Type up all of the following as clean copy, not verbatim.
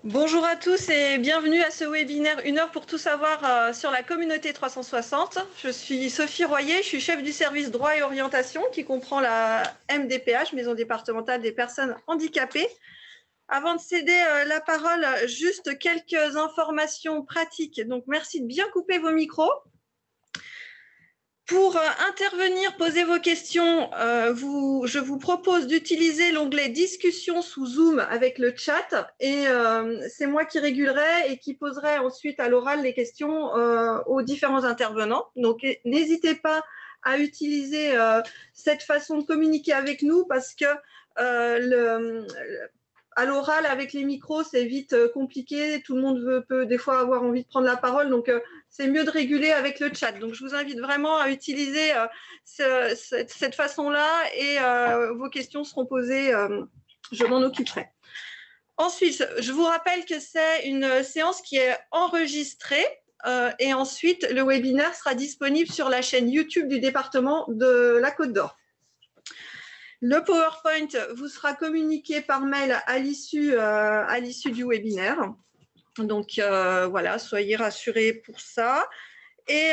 Bonjour à tous et bienvenue à ce webinaire 1 heure pour tout savoir sur la communauté 360. Je suis Sophie Royer, je suis chef du service droit et orientation qui comprend la MDPH, Maison départementale des personnes handicapées. Avant de céder la parole, juste quelques informations pratiques. Donc merci de bien couper vos micros. Pour intervenir, poser vos questions, je vous propose d'utiliser l'onglet discussion sous Zoom avec le chat et c'est moi qui régulerai et qui poserai ensuite à l'oral les questions aux différents intervenants. Donc n'hésitez pas à utiliser cette façon de communiquer avec nous parce que à l'oral, avec les micros, c'est vite compliqué. Tout le monde peut des fois avoir envie de prendre la parole. Donc, c'est mieux de réguler avec le chat. Donc, je vous invite vraiment à utiliser cette façon-là et vos questions seront posées. Je m'en occuperai. Ensuite, je vous rappelle que c'est une séance qui est enregistrée. Et ensuite, le webinaire sera disponible sur la chaîne YouTube du département de la Côte d'Or. Le PowerPoint vous sera communiqué par mail à l'issue du webinaire. Donc, voilà, soyez rassurés pour ça. Et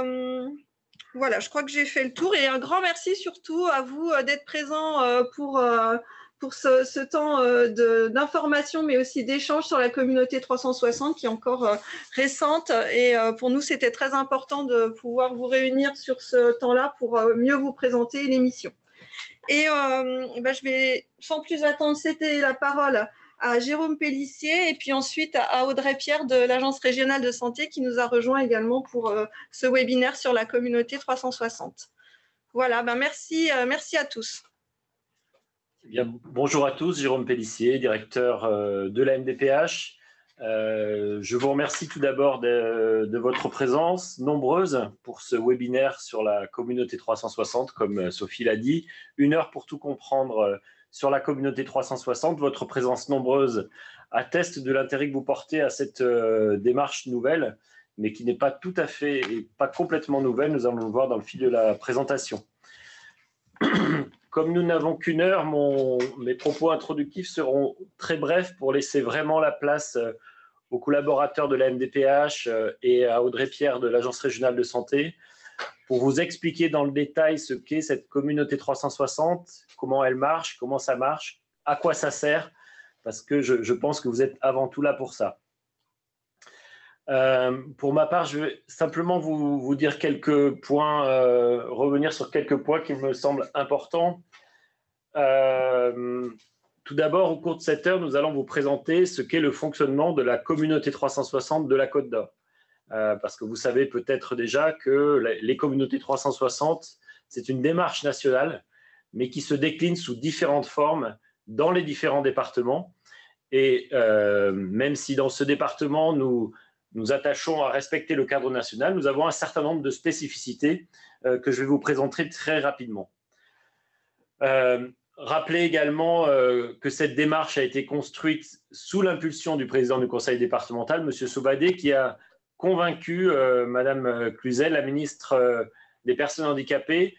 voilà, je crois que j'ai fait le tour. Et un grand merci surtout à vous d'être présents pour ce temps d'information, mais aussi d'échange sur la communauté 360 qui est encore récente. Et pour nous, c'était très important de pouvoir vous réunir sur ce temps-là pour mieux vous présenter l'émission. Et je vais sans plus attendre céder la parole à Jérôme Pellissier et puis ensuite à Audrey Pierre de l'Agence régionale de santé qui nous a rejoint également pour ce webinaire sur la communauté 360. Voilà, merci à tous. Bien, bonjour à tous, Jérôme Pellissier, directeur de la MDPH. Je vous remercie tout d'abord de votre présence nombreuse pour ce webinaire sur la communauté 360, comme Sophie l'a dit. 1 heure pour tout comprendre sur la communauté 360. Votre présence nombreuse atteste de l'intérêt que vous portez à cette démarche nouvelle, mais qui n'est pas tout à fait et pas complètement nouvelle. Nous allons le voir dans le fil de la présentation. Comme nous n'avons qu'1 heure, mes propos introductifs seront très brefs pour laisser vraiment la place aux collaborateurs de la MDPH et à Audrey Pierre de l'Agence régionale de santé pour vous expliquer dans le détail ce qu'est cette communauté 360, comment elle marche, comment ça marche, à quoi ça sert, parce que je pense que vous êtes avant tout là pour ça. Pour ma part, je vais simplement vous dire quelques points, revenir sur quelques points qui me semblent importants. Tout d'abord, au cours de cette heure, nous allons vous présenter ce qu'est le fonctionnement de la communauté 360 de la Côte d'Or. Parce que vous savez peut-être déjà que les communautés 360, c'est une démarche nationale, mais qui se décline sous différentes formes dans les différents départements. Et même si dans ce département, nous attachons à respecter le cadre national, nous avons un certain nombre de spécificités que je vais vous présenter très rapidement. Rappelez également que cette démarche a été construite sous l'impulsion du président du conseil départemental, M. Sobadé, qui a convaincu Mme Cluzel, la ministre des Personnes handicapées,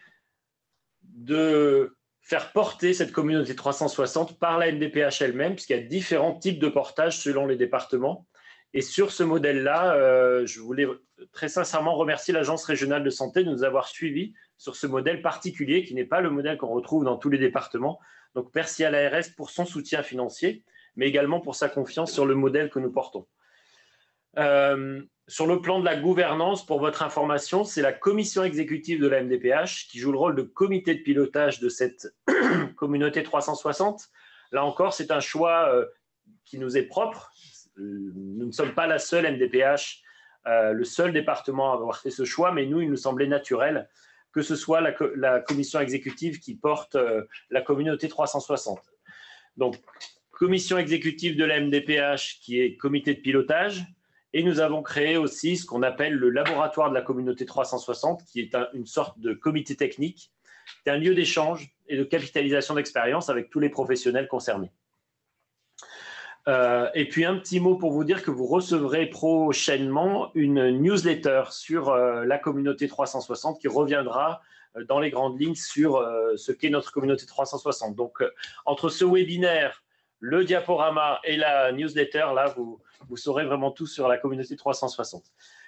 de faire porter cette communauté 360 par la MDPH elle-même, puisqu'il y a différents types de portage selon les départements. Et sur ce modèle-là, je voulais très sincèrement remercier l'Agence régionale de santé de nous avoir suivis sur ce modèle particulier qui n'est pas le modèle qu'on retrouve dans tous les départements. Donc, merci à l'ARS pour son soutien financier, mais également pour sa confiance sur le modèle que nous portons. Sur le plan de la gouvernance, pour votre information, c'est la commission exécutive de la MDPH qui joue le rôle de comité de pilotage de cette communauté 360. Là encore, c'est un choix qui nous est propre. Nous ne sommes pas la seule MDPH, le seul département à avoir fait ce choix, mais nous, il nous semblait naturel que ce soit la commission exécutive qui porte la communauté 360. Donc, commission exécutive de la MDPH qui est comité de pilotage, et nous avons créé aussi ce qu'on appelle le laboratoire de la communauté 360, qui est une sorte de comité technique, c'est un lieu d'échange et de capitalisation d'expérience avec tous les professionnels concernés. Et puis un petit mot pour vous dire que vous recevrez prochainement une newsletter sur la communauté 360 qui reviendra dans les grandes lignes sur ce qu'est notre communauté 360. Donc entre ce webinaire, le diaporama et la newsletter. Là, vous saurez vraiment tout sur la communauté 360.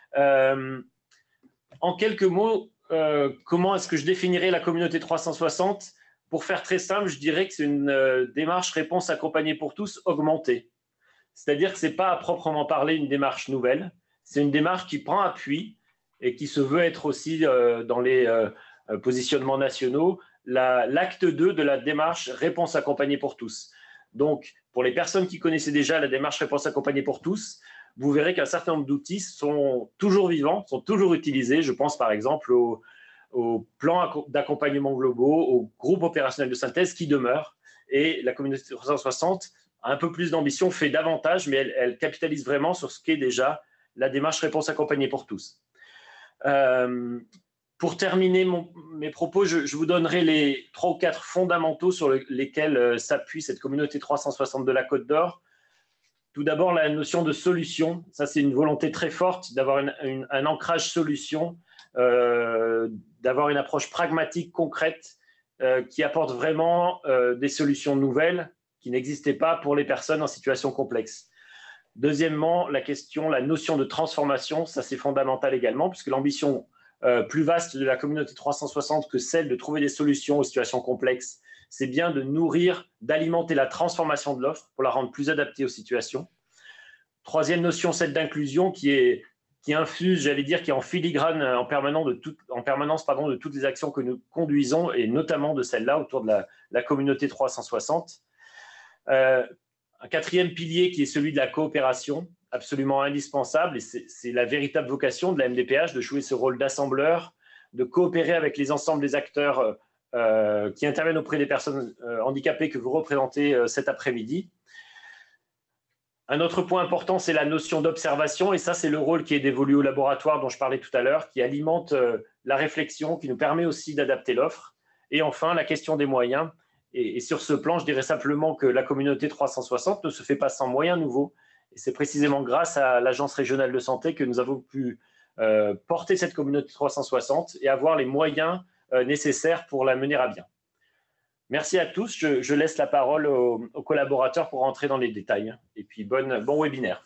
En quelques mots, comment est-ce que je définirais la communauté 360? Pour faire très simple, je dirais que c'est une démarche réponse accompagnée pour tous augmentée. C'est-à-dire que ce n'est pas à proprement parler une démarche nouvelle, c'est une démarche qui prend appui et qui se veut être aussi dans les positionnements nationaux, l'acte 2 de la démarche réponse accompagnée pour tous. Donc, pour les personnes qui connaissaient déjà la démarche réponse accompagnée pour tous, vous verrez qu'un certain nombre d'outils sont toujours vivants, sont toujours utilisés. Je pense par exemple aux plans d'accompagnement globaux, aux groupes opérationnels de synthèse qui demeurent. Et la communauté 360 a un peu plus d'ambition, fait davantage, mais elle capitalise vraiment sur ce qu'est déjà la démarche réponse accompagnée pour tous. Pour terminer mes propos, je vous donnerai les 3 ou 4 fondamentaux sur lesquels s'appuie cette communauté 360 de la Côte d'Or. Tout d'abord, la notion de solution. Ça, c'est une volonté très forte d'avoir un ancrage solution, d'avoir une approche pragmatique, concrète, qui apporte vraiment des solutions nouvelles qui n'existaient pas pour les personnes en situation complexe. Deuxièmement, la notion de transformation, ça c'est fondamental également, puisque l'ambition plus vaste de la communauté 360 que celle de trouver des solutions aux situations complexes, c'est bien de nourrir, d'alimenter la transformation de l'offre pour la rendre plus adaptée aux situations. Troisième notion, celle d'inclusion qui infuse, j'allais dire, qui est en filigrane en permanence de toutes les actions que nous conduisons et notamment de celle-là autour de la communauté 360. Un quatrième pilier qui est celui de la coopération, absolument indispensable, et c'est la véritable vocation de la MDPH de jouer ce rôle d'assembleur, de coopérer avec les ensembles des acteurs qui interviennent auprès des personnes handicapées que vous représentez cet après-midi. Un autre point important, c'est la notion d'observation, et ça, c'est le rôle qui est dévolu au laboratoire dont je parlais tout à l'heure, qui alimente la réflexion, qui nous permet aussi d'adapter l'offre. Et enfin, la question des moyens. Et sur ce plan, je dirais simplement que la communauté 360 ne se fait pas sans moyens nouveaux. Et c'est précisément grâce à l'Agence régionale de santé que nous avons pu porter cette communauté 360 et avoir les moyens nécessaires pour la mener à bien. Merci à tous. Je laisse la parole aux collaborateurs pour rentrer dans les détails. Et puis, bon webinaire.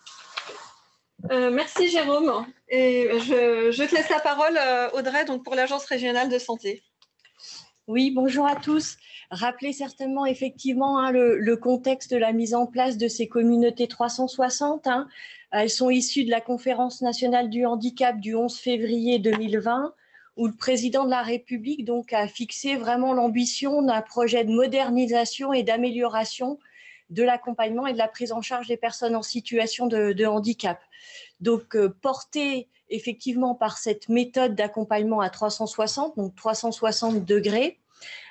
Merci Jérôme. Et je te laisse la parole, Audrey, donc pour l'Agence régionale de santé. Oui, bonjour à tous. Rappelez certainement effectivement le contexte de la mise en place de ces communautés 360. Elles sont issues de la Conférence nationale du handicap du 11 février 2020, où le président de la République donc, a fixé vraiment l'ambition d'un projet de modernisation et d'amélioration de l'accompagnement et de la prise en charge des personnes en situation de handicap. Donc, porté effectivement par cette méthode d'accompagnement à 360, donc 360 degrés,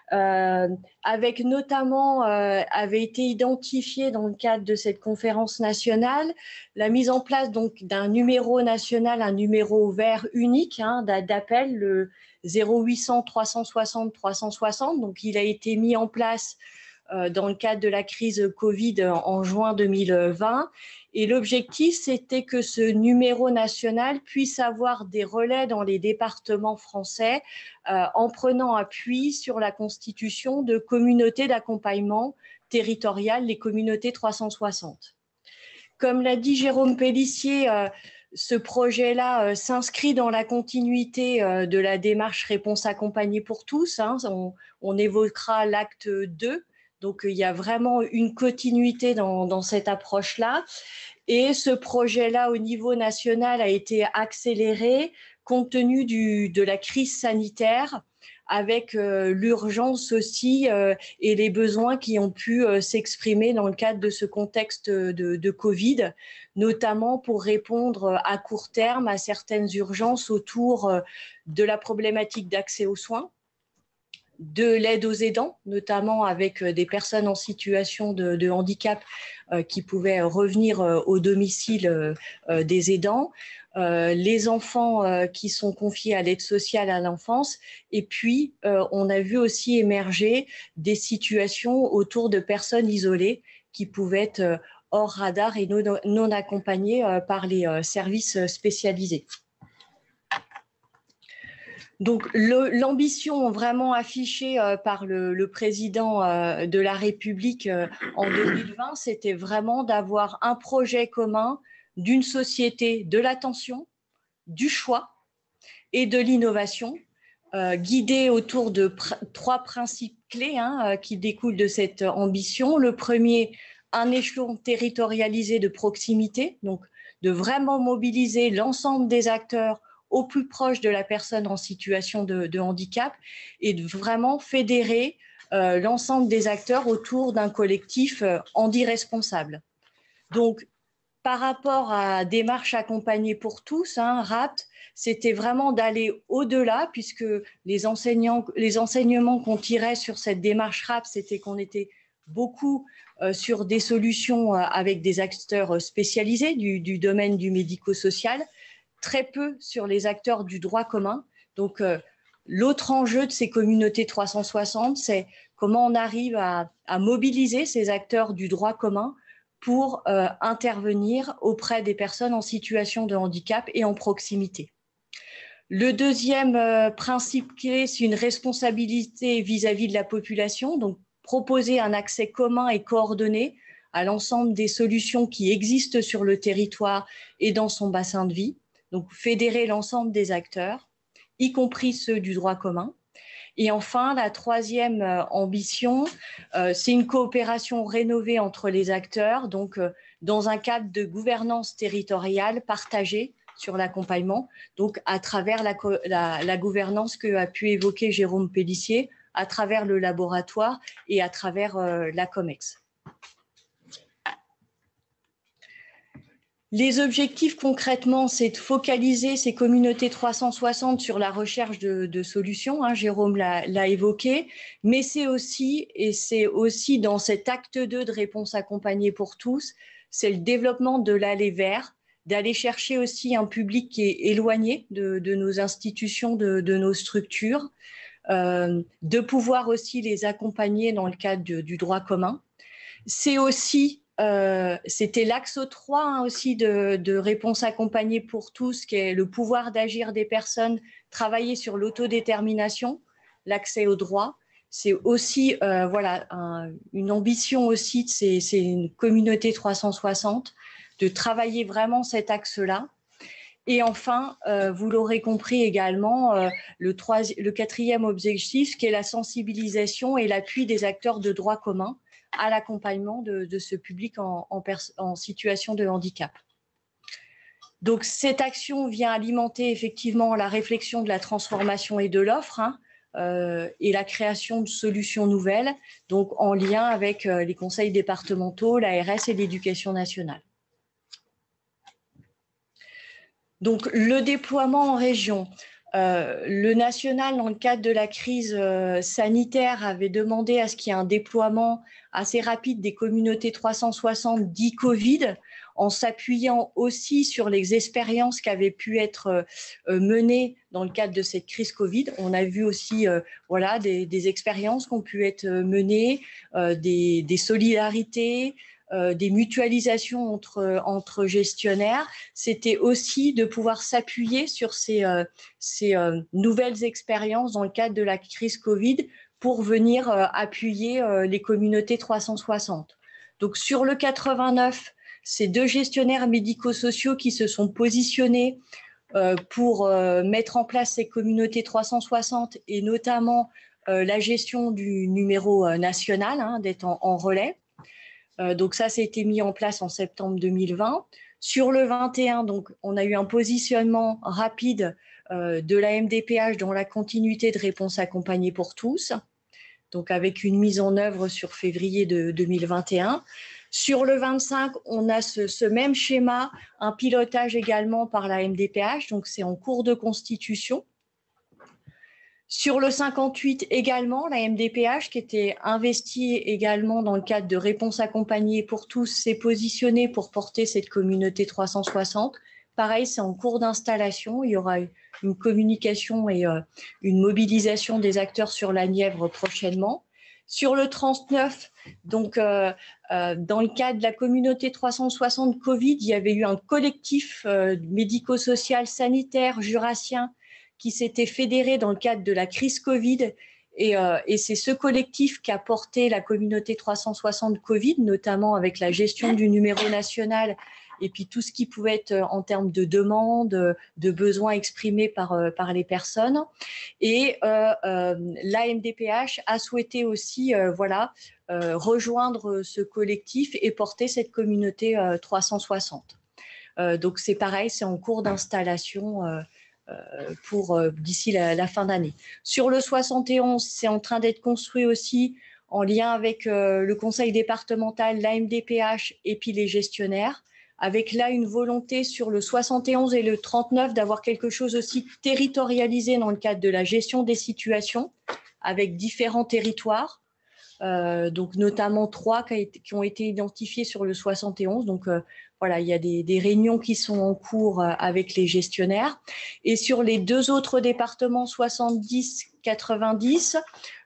avec notamment, avait été identifié dans le cadre de cette conférence nationale, la mise en place donc d'un numéro national, un numéro vert unique d'appel, le 0800 360 360. Donc, il a été mis en place dans le cadre de la crise Covid en juin 2020. Et l'objectif, c'était que ce numéro national puisse avoir des relais dans les départements français en prenant appui sur la constitution de communautés d'accompagnement territoriales, les communautés 360. Comme l'a dit Jérôme Pellissier, ce projet-là s'inscrit dans la continuité de la démarche réponse accompagnée pour tous. On évoquera l'acte 2. Donc, il y a vraiment une continuité dans cette approche-là. Et ce projet-là, au niveau national, a été accéléré compte tenu de la crise sanitaire, avec l'urgence aussi et les besoins qui ont pu s'exprimer dans le cadre de ce contexte de Covid, notamment pour répondre à court terme à certaines urgences autour de la problématique d'accès aux soins, de l'aide aux aidants, notamment avec des personnes en situation de handicap qui pouvaient revenir au domicile des aidants, les enfants qui sont confiés à l'aide sociale à l'enfance, et puis on a vu aussi émerger des situations autour de personnes isolées qui pouvaient être hors radar et non accompagnées par les services spécialisés. Donc, l'ambition vraiment affichée par le président de la République en 2020, c'était vraiment d'avoir un projet commun d'une société de l'attention, du choix et de l'innovation, guidée autour de 3 principes clés qui découlent de cette ambition. Le premier, un échelon territorialisé de proximité, donc de vraiment mobiliser l'ensemble des acteurs au plus proche de la personne en situation de handicap et de vraiment fédérer l'ensemble des acteurs autour d'un collectif handi-responsable. Donc, par rapport à Démarche accompagnée pour tous, RAPT, c'était vraiment d'aller au-delà, puisque les enseignements qu'on tirait sur cette démarche RAPT, c'était qu'on était beaucoup sur des solutions avec des acteurs spécialisés du domaine du médico-social, très peu sur les acteurs du droit commun. Donc, l'autre enjeu de ces communautés 360, c'est comment on arrive à mobiliser ces acteurs du droit commun pour intervenir auprès des personnes en situation de handicap et en proximité. Le deuxième principe clé, c'est une responsabilité vis-à-vis de la population, donc proposer un accès commun et coordonné à l'ensemble des solutions qui existent sur le territoire et dans son bassin de vie. Donc, fédérer l'ensemble des acteurs, y compris ceux du droit commun. Et enfin, la troisième ambition, c'est une coopération rénovée entre les acteurs, donc dans un cadre de gouvernance territoriale partagée sur l'accompagnement, donc à travers la gouvernance que a pu évoquer Jérôme Pellissier, à travers le laboratoire et à travers la COMEX. Les objectifs concrètement, c'est de focaliser ces communautés 360 sur la recherche de solutions, Jérôme l'a évoqué, mais c'est aussi dans cet acte 2 de réponse accompagnée pour tous, c'est le développement de l'aller vers, d'aller chercher aussi un public qui est éloigné de nos institutions, de nos structures, de pouvoir aussi les accompagner dans le cadre du droit commun. C'est aussi c'était l'axe 3 aussi de réponse accompagnée pour tous, qui est le pouvoir d'agir des personnes, travailler sur l'autodétermination, l'accès au droit. C'est aussi une ambition aussi de c'est une communauté 360, de travailler vraiment cet axe-là. Et enfin, vous l'aurez compris également, le quatrième objectif, qui est la sensibilisation et l'appui des acteurs de droit commun à l'accompagnement de ce public en situation de handicap. Donc, cette action vient alimenter effectivement la réflexion de la transformation et de l'offre et la création de solutions nouvelles, donc en lien avec les conseils départementaux, l'ARS et l'éducation nationale. Donc, le déploiement en région. Le national, dans le cadre de la crise sanitaire, avait demandé à ce qu'il y ait un déploiement assez rapide des communautés 360 dit Covid, en s'appuyant aussi sur les expériences qui avaient pu être menées dans le cadre de cette crise Covid. On a vu aussi des expériences qui ont pu être menées, des solidarités, des mutualisations entre gestionnaires. C'était aussi de pouvoir s'appuyer sur ces nouvelles expériences dans le cadre de la crise Covid pour venir appuyer les communautés 360. Donc sur le 89, c'est 2 gestionnaires médico-sociaux qui se sont positionnés pour mettre en place ces communautés 360 et notamment la gestion du numéro national, d'être en relais. Donc ça a été mis en place en septembre 2020. Sur le 21, donc, on a eu un positionnement rapide de la MDPH dans la continuité de réponse accompagnée pour tous, donc avec une mise en œuvre sur février de 2021. Sur le 25, on a ce même schéma, un pilotage également par la MDPH, donc c'est en cours de constitution. Sur le 58 également, la MDPH, qui était investie également dans le cadre de réponse accompagnée pour tous, s'est positionnée pour porter cette communauté 360. Pareil, c'est en cours d'installation. Il y aura une communication et une mobilisation des acteurs sur la Nièvre prochainement. Sur le 39, donc dans le cadre de la communauté 360 Covid, il y avait eu un collectif médico-social sanitaire jurassien qui s'étaient fédérés dans le cadre de la crise Covid. Et c'est ce collectif qui a porté la communauté 360 Covid, notamment avec la gestion du numéro national et puis tout ce qui pouvait être en termes de demandes, de besoins exprimés par les personnes. Et l'AMDPH a souhaité aussi rejoindre ce collectif et porter cette communauté 360. Donc c'est pareil, c'est en cours d'installation pour d'ici la fin d'année. Sur le 71, c'est en train d'être construit aussi en lien avec le conseil départemental, l'AMDPH et puis les gestionnaires, avec là une volonté sur le 71 et le 39 d'avoir quelque chose aussi territorialisé dans le cadre de la gestion des situations avec différents territoires, donc notamment 3 qui ont été identifiés sur le 71. Donc voilà, il y a des réunions qui sont en cours avec les gestionnaires. Et sur les 2 autres départements, 70-90,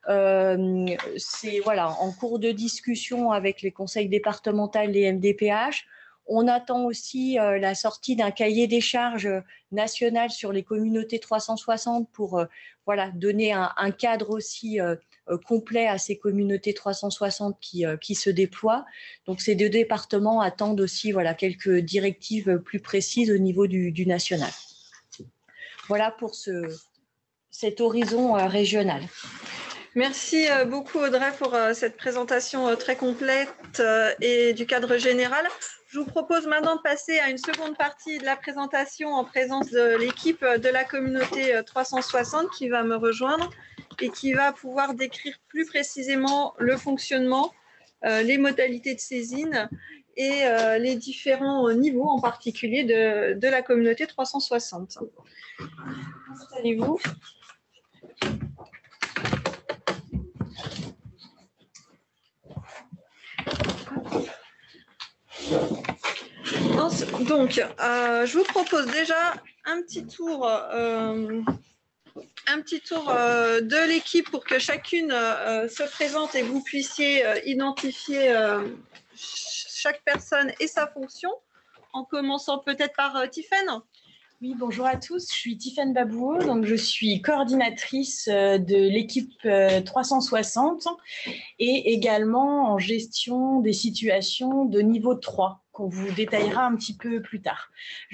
c'est voilà, en cours de discussion avec les conseils départementaux et les MDPH. On attend aussi la sortie d'un cahier des charges national sur les communautés 360 pour donner un cadre aussi complet à ces communautés 360 qui se déploient. Donc ces 2 départements attendent aussi quelques directives plus précises au niveau du national. Voilà pour cet horizon régional. Merci beaucoup Audrey pour cette présentation très complète et du cadre général. Je vous propose maintenant de passer à une seconde partie de la présentation en présence de l'équipe de la communauté 360 qui va me rejoindre et qui va pouvoir décrire plus précisément le fonctionnement, les modalités de saisine et les différents niveaux en particulier de la communauté 360. Installez-vous. Donc, je vous propose déjà un petit tour de l'équipe pour que chacune se présente et vous puissiez identifier chaque personne et sa fonction, en commençant peut-être par Tiffaine. Oui, bonjour à tous, je suis Tiffaine Babouo, donc je suis coordinatrice de l'équipe 360 et également en gestion des situations de niveau 3 qu'on vous détaillera un petit peu plus tard.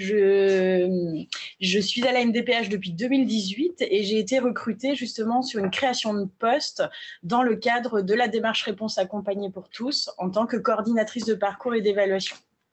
Je suis à la MDPH depuis 2018 et j'ai été recrutée justement sur une création de poste dans le cadre de la démarche réponse accompagnée pour tous en tant que coordinatrice de parcours et d'évaluation.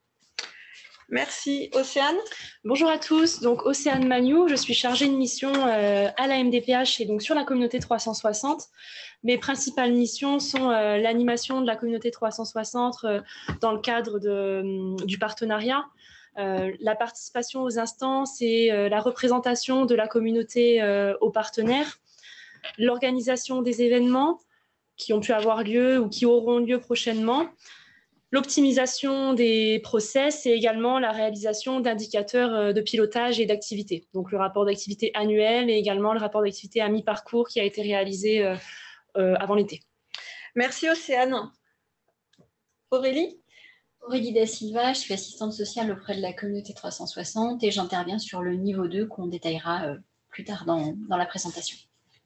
Merci. Océane. Bonjour à tous, donc Océane Magnou, je suis chargée de mission à la MDPH et donc sur la communauté 360. Mes principales missions sont l'animation de la communauté 360 dans le cadre du partenariat, la participation aux instances et la représentation de la communauté aux partenaires, l'organisation des événements qui ont pu avoir lieu ou qui auront lieu prochainement, l'optimisation des process et également la réalisation d'indicateurs de pilotage et d'activité. Donc le rapport d'activité annuel et également le rapport d'activité à mi-parcours qui a été réalisé avant l'été. Merci Océane. Aurélie. Aurélie Da Silva, je suis assistante sociale auprès de la communauté 360 et j'interviens sur le niveau 2 qu'on détaillera plus tard dans la présentation.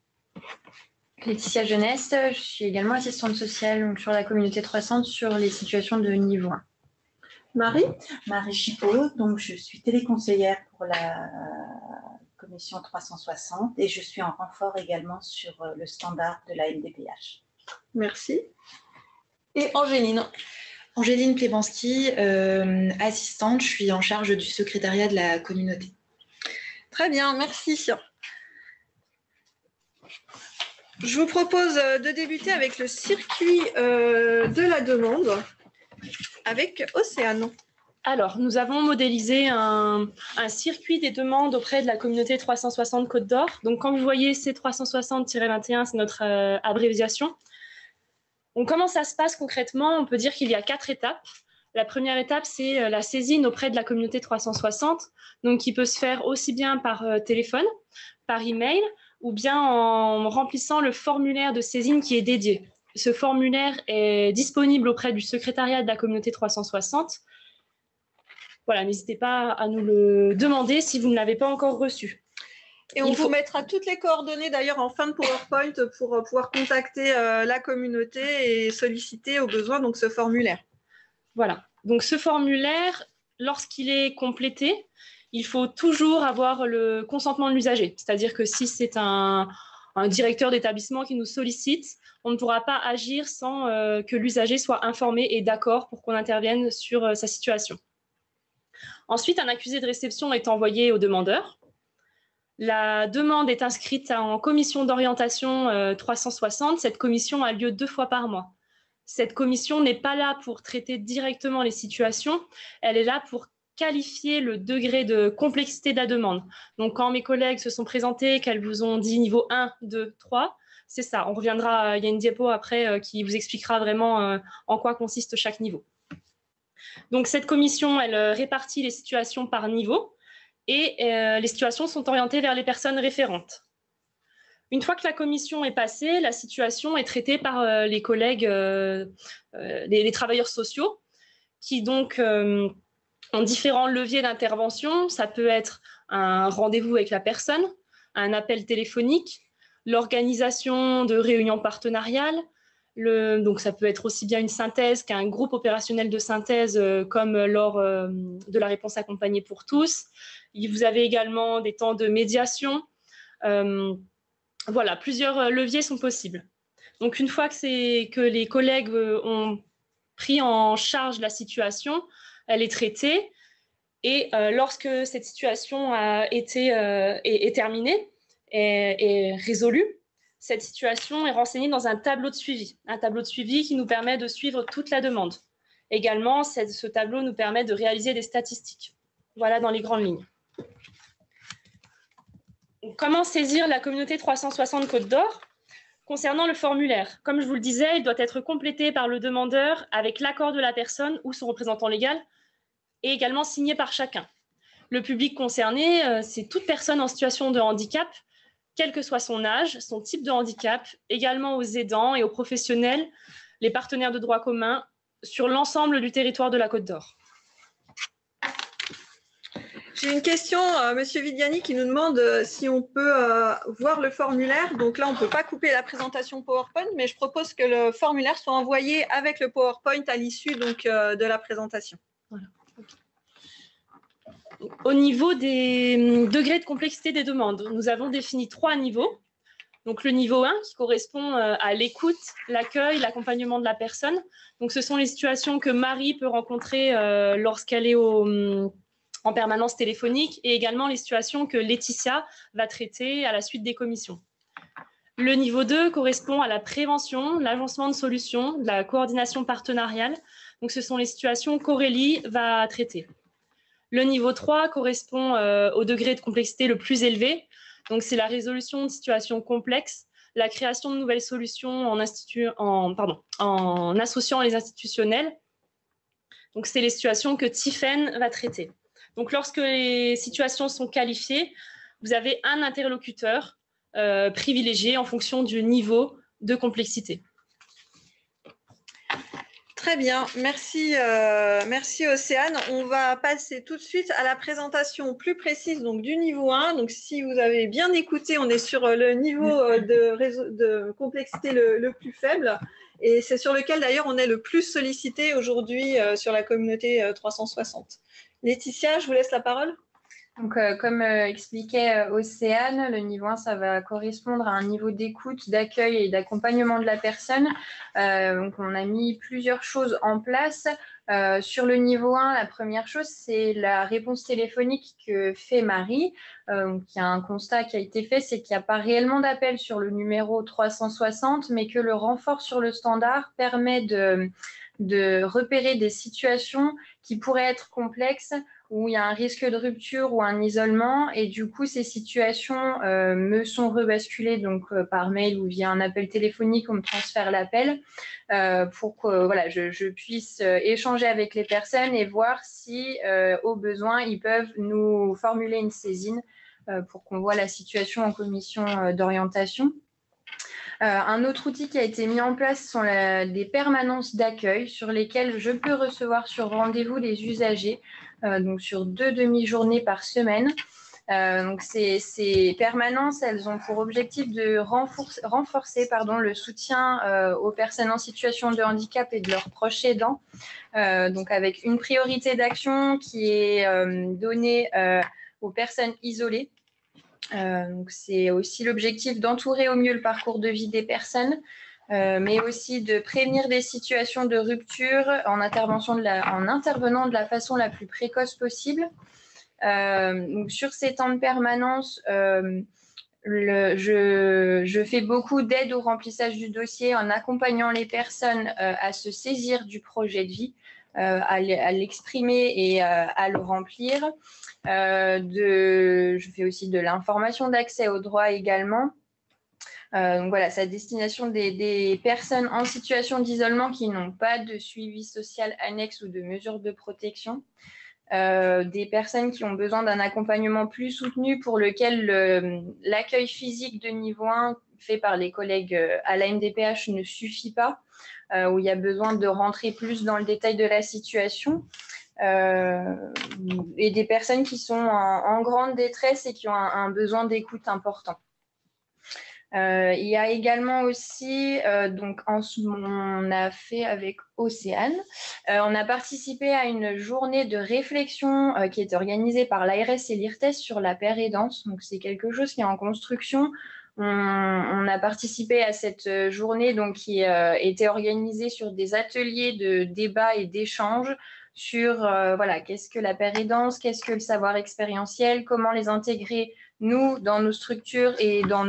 Laetitia Jeunesse, je suis également assistante sociale donc sur la communauté 300 sur les situations de niveau 1. Marie. Marie Chipot, donc je suis téléconseillère pour la commission 360 et je suis en renfort également sur le standard de la MDPH. Merci. Et Angéline. Angéline Plebanski, assistante, je suis en charge du secrétariat de la communauté. Très bien, merci. Je vous propose de débuter avec le circuit de la demande avec Océane. Alors, nous avons modélisé un circuit des demandes auprès de la communauté 360 Côte d'Or. Donc, quand vous voyez C360-21, c'est notre abréviation. Donc, comment ça se passe concrètement? On peut dire qu'il y a 4 étapes. La première étape, c'est la saisine auprès de la communauté 360, donc qui peut se faire aussi bien par téléphone, par email, ou bien en remplissant le formulaire de saisine qui est dédié. Ce formulaire est disponible auprès du secrétariat de la communauté 360. Voilà, n'hésitez pas à nous le demander si vous ne l'avez pas encore reçu. Et on vous mettra toutes les coordonnées d'ailleurs en fin de PowerPoint pour pouvoir contacter la communauté et solliciter au besoin donc ce formulaire. Voilà. Donc ce formulaire, lorsqu'il est complété, il faut toujours avoir le consentement de l'usager. C'est-à-dire que si c'est un directeur d'établissement qui nous sollicite, on ne pourra pas agir sans que l'usager soit informé et d'accord pour qu'on intervienne sur sa situation. Ensuite, un accusé de réception est envoyé au demandeur. La demande est inscrite en commission d'orientation 360. Cette commission a lieu 2 fois par mois. Cette commission n'est pas là pour traiter directement les situations, elle est là pour qualifier le degré de complexité de la demande. Donc, quand mes collègues se sont présentés, qu'elles vous ont dit niveau 1, 2, 3, c'est ça. On reviendra, il y a une diapo après qui vous expliquera vraiment en quoi consiste chaque niveau. Donc, cette commission, elle répartit les situations par niveau et les situations sont orientées vers les personnes référentes. Une fois que la commission est passée, la situation est traitée par les collègues, les travailleurs sociaux, qui donc ont différents leviers d'intervention. Ça peut être un rendez-vous avec la personne, un appel téléphonique, l'organisation de réunions partenariales. Donc ça peut être aussi bien une synthèse qu'un groupe opérationnel de synthèse, comme lors de la réponse accompagnée pour tous. Vous avez également des temps de médiation. Voilà, plusieurs leviers sont possibles. Donc, une fois que les collègues ont pris en charge la situation, elle est traitée. Et lorsque cette situation est terminée et résolue, cette situation est renseignée dans un tableau de suivi. Un tableau de suivi qui nous permet de suivre toute la demande. Également, ce tableau nous permet de réaliser des statistiques. Voilà dans les grandes lignes. Comment saisir la communauté 360 Côte d'Or? Concernant le formulaire, comme je vous le disais, il doit être complété par le demandeur avec l'accord de la personne ou son représentant légal et également signé par chacun. Le public concerné, c'est toute personne en situation de handicap, quel que soit son âge, son type de handicap, également aux aidants et aux professionnels, les partenaires de droit commun sur l'ensemble du territoire de la Côte d'Or. J'ai une question, Monsieur Vidiani, qui nous demande si on peut voir le formulaire. Donc là, on ne peut pas couper la présentation PowerPoint, mais je propose que le formulaire soit envoyé avec le PowerPoint à l'issue de la présentation. Voilà. Au niveau des degrés de complexité des demandes, nous avons défini 3 niveaux. Donc le niveau 1 qui correspond à l'écoute, l'accueil, l'accompagnement de la personne. Donc ce sont les situations que Marie peut rencontrer lorsqu'elle est en permanence téléphonique et également les situations que Laetitia va traiter à la suite des commissions. Le niveau 2 correspond à la prévention, l'agencement de solutions, de la coordination partenariale. Donc, ce sont les situations qu'Aurélie va traiter. Le niveau 3 correspond au degré de complexité le plus élevé. Donc, c'est la résolution de situations complexes, la création de nouvelles solutions en associant les institutionnels. Donc, c'est les situations que Tiffaine va traiter. Donc, lorsque les situations sont qualifiées, vous avez un interlocuteur privilégié en fonction du niveau de complexité. Très bien, merci, merci Océane. On va passer tout de suite à la présentation plus précise donc, du niveau 1. Donc, si vous avez bien écouté, on est sur le niveau de complexité le plus faible. Et c'est sur lequel d'ailleurs on est le plus sollicité aujourd'hui sur la communauté 360. Laetitia, je vous laisse la parole. Donc, comme expliquait Océane, le niveau 1, ça va correspondre à un niveau d'écoute, d'accueil et d'accompagnement de la personne. Donc, on a mis plusieurs choses en place. Sur le niveau 1, la première chose, c'est la réponse téléphonique que fait Marie. Il y a un constat qui a été fait, c'est qu'il n'y a pas réellement d'appel sur le numéro 360, mais que le renfort sur le standard permet de repérer des situations qui pourraient être complexes, où il y a un risque de rupture ou un isolement, et du coup, ces situations me sont rebasculées donc, par mail ou via un appel téléphonique, on me transfère l'appel pour que voilà, je puisse échanger avec les personnes et voir si, au besoin, ils peuvent nous formuler une saisine pour qu'on voit la situation en commission d'orientation. Un autre outil qui a été mis en place sont des permanences d'accueil sur lesquelles je peux recevoir sur rendez-vous les usagers, donc sur 2 demi-journées par semaine. Donc ces permanences, elles ont pour objectif de renforcer le soutien aux personnes en situation de handicap et de leurs proches aidants, donc avec une priorité d'action qui est donnée aux personnes isolées. Donc c'est aussi l'objectif d'entourer au mieux le parcours de vie des personnes, mais aussi de prévenir des situations de rupture en intervenant de la façon la plus précoce possible. Donc sur ces temps de permanence, je fais beaucoup d'aide au remplissage du dossier en accompagnant les personnes à se saisir du projet de vie, à l'exprimer et à le remplir. Je fais aussi de l'information d'accès aux droits également. Donc voilà, c'est à destination des personnes en situation d'isolement qui n'ont pas de suivi social annexe ou de mesures de protection. Des personnes qui ont besoin d'un accompagnement plus soutenu pour lequel l'accueil physique de niveau 1 fait par les collègues à la MDPH ne suffit pas, où il y a besoin de rentrer plus dans le détail de la situation, et des personnes qui sont en grande détresse et qui ont un besoin d'écoute important. Il y a également aussi, donc on a fait avec Océane, on a participé à une journée de réflexion qui est organisée par l'ARS et l'IRTES sur la pérédance. Donc c'est quelque chose qui est en construction. On a participé à cette journée donc, qui était organisée sur des ateliers de débat et d'échange sur voilà, qu'est-ce que la pérédance, qu'est-ce que le savoir expérientiel, comment les intégrer nous dans nos structures et dans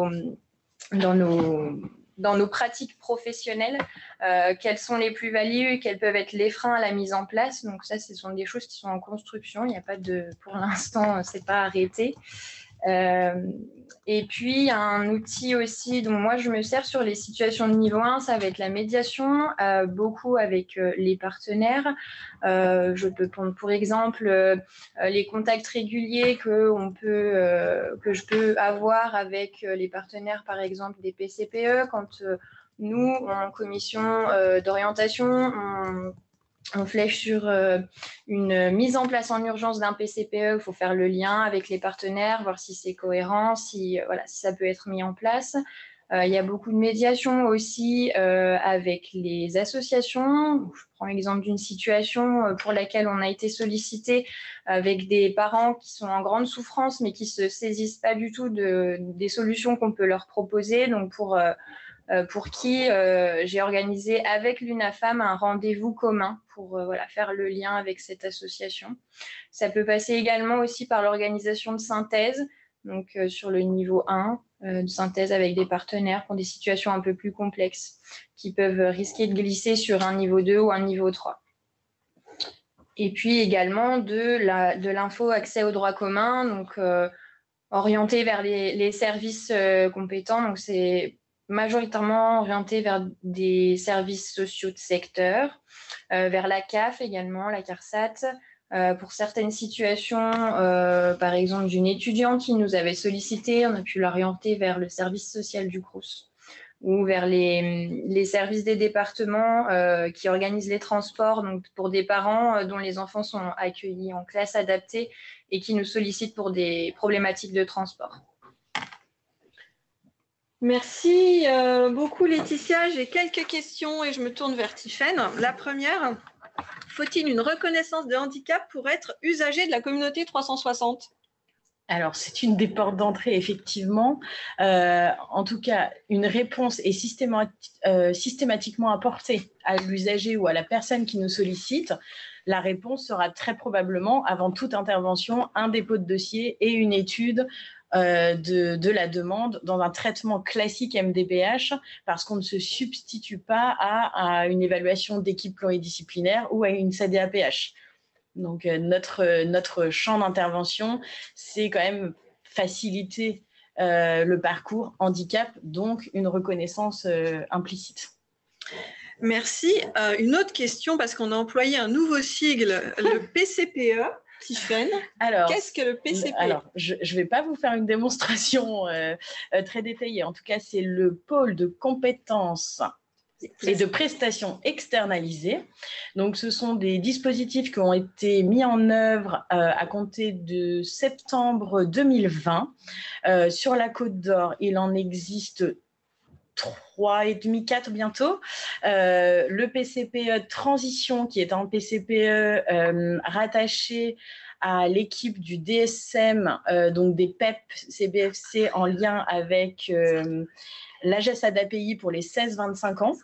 nos pratiques professionnelles, quelles sont les plus-values et quels peuvent être les freins à la mise en place. Donc ça, ce sont des choses qui sont en construction. Il n'y a pas de, pour l'instant, c'est pas arrêté. Et puis, un outil aussi dont moi, je me sers sur les situations de niveau 1, ça va être la médiation, beaucoup avec les partenaires. Je peux prendre pour exemple les contacts réguliers que je peux avoir avec les partenaires, par exemple, des PCPE. Quand nous, en commission d'orientation, on flèche sur une mise en place en urgence d'un PCPE. Il faut faire le lien avec les partenaires, voir si c'est cohérent, si ça peut être mis en place. Il y a beaucoup de médiation aussi avec les associations. Je prends l'exemple d'une situation pour laquelle on a été sollicité avec des parents qui sont en grande souffrance mais qui ne se saisissent pas du tout des solutions qu'on peut leur proposer. Donc pour qui j'ai organisé avec l'UNAFAM un rendez-vous commun pour faire le lien avec cette association. Ça peut passer également aussi par l'organisation de synthèse, donc sur le niveau 1, de synthèse avec des partenaires pour des situations un peu plus complexes qui peuvent risquer de glisser sur un niveau 2 ou un niveau 3. Et puis également de l'info accès aux droits communs, donc orienté vers les services compétents. Donc c'est majoritairement orienté vers des services sociaux de secteur, vers la CAF également, la CARSAT, pour certaines situations, par exemple d'une étudiante qui nous avait sollicité, on a pu l'orienter vers le service social du Crous ou vers les services des départements qui organisent les transports, donc pour des parents dont les enfants sont accueillis en classe adaptée et qui nous sollicitent pour des problématiques de transport. Merci beaucoup Laetitia. J'ai quelques questions et je me tourne vers Tiffaine. La première, faut-il une reconnaissance de handicap pour être usager de la communauté 360 ? Alors, c'est une des portes d'entrée, effectivement. En tout cas, une réponse est systématiquement apportée à l'usager ou à la personne qui nous sollicite. La réponse sera très probablement, avant toute intervention, un dépôt de dossier et une étude de la demande dans un traitement classique MDPH, parce qu'on ne se substitue pas à une évaluation d'équipe pluridisciplinaire ou à une CDAPH. Donc, notre champ d'intervention, c'est quand même faciliter le parcours handicap, donc une reconnaissance implicite. Merci. Une autre question, parce qu'on a employé un nouveau sigle, le PCPE. Tiffaine, qu'est-ce que le PCPE ? Alors, je ne vais pas vous faire une démonstration très détaillée. En tout cas, c'est le pôle de compétences et de prestations externalisées. Donc, ce sont des dispositifs qui ont été mis en œuvre à compter de septembre 2020. Sur la Côte d'Or, il en existe 3,5, 4 bientôt. Le PCPE Transition, qui est un PCPE rattaché à l'équipe du DSM, donc des PEP CBFC en lien avec l'AGES ADAPI pour les 16-25 ans.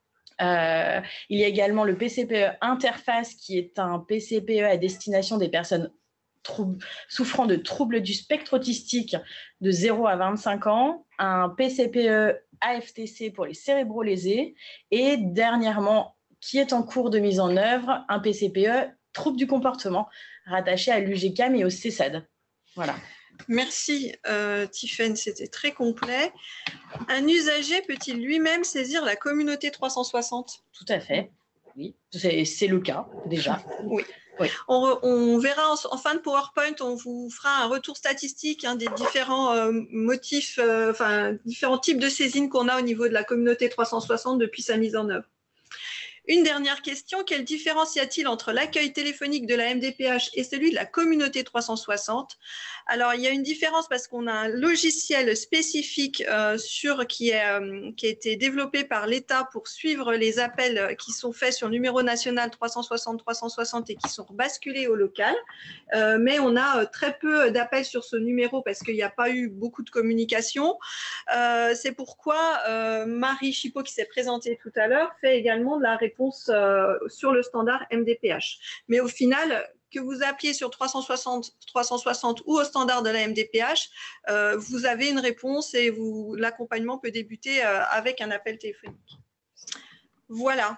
Il y a également le PCPE Interface, qui est un PCPE à destination des personnes souffrant de troubles du spectre autistique de 0 à 25 ans, un PCPE AFTC pour les cérébro-lésés et dernièrement, qui est en cours de mise en œuvre, un PCPE troubles du comportement rattaché à l'UGCAM et au CESAD. Voilà. Merci Tiffaine, c'était très complet. Un usager peut-il lui-même saisir la communauté 360? Tout à fait, oui, c'est le cas déjà. Oui. Oui. On verra en fin de PowerPoint, on vous fera un retour statistique des différents motifs, différents types de saisines qu'on a au niveau de la communauté 360 depuis sa mise en œuvre. Une dernière question, quelle différence y a-t-il entre l'accueil téléphonique de la MDPH et celui de la communauté 360? Alors, il y a une différence parce qu'on a un logiciel spécifique qui a été développé par l'État pour suivre les appels qui sont faits sur le numéro national 360-360 et qui sont basculés au local. Mais on a très peu d'appels sur ce numéro parce qu'il n'y a pas eu beaucoup de communication. C'est pourquoi Marie Chipot, qui s'est présentée tout à l'heure, fait également de la réponse sur le standard MDPH. Mais au final, que vous appeliez sur 360 ou au standard de la MDPH, vous avez une réponse et l'accompagnement peut débuter avec un appel téléphonique. Voilà.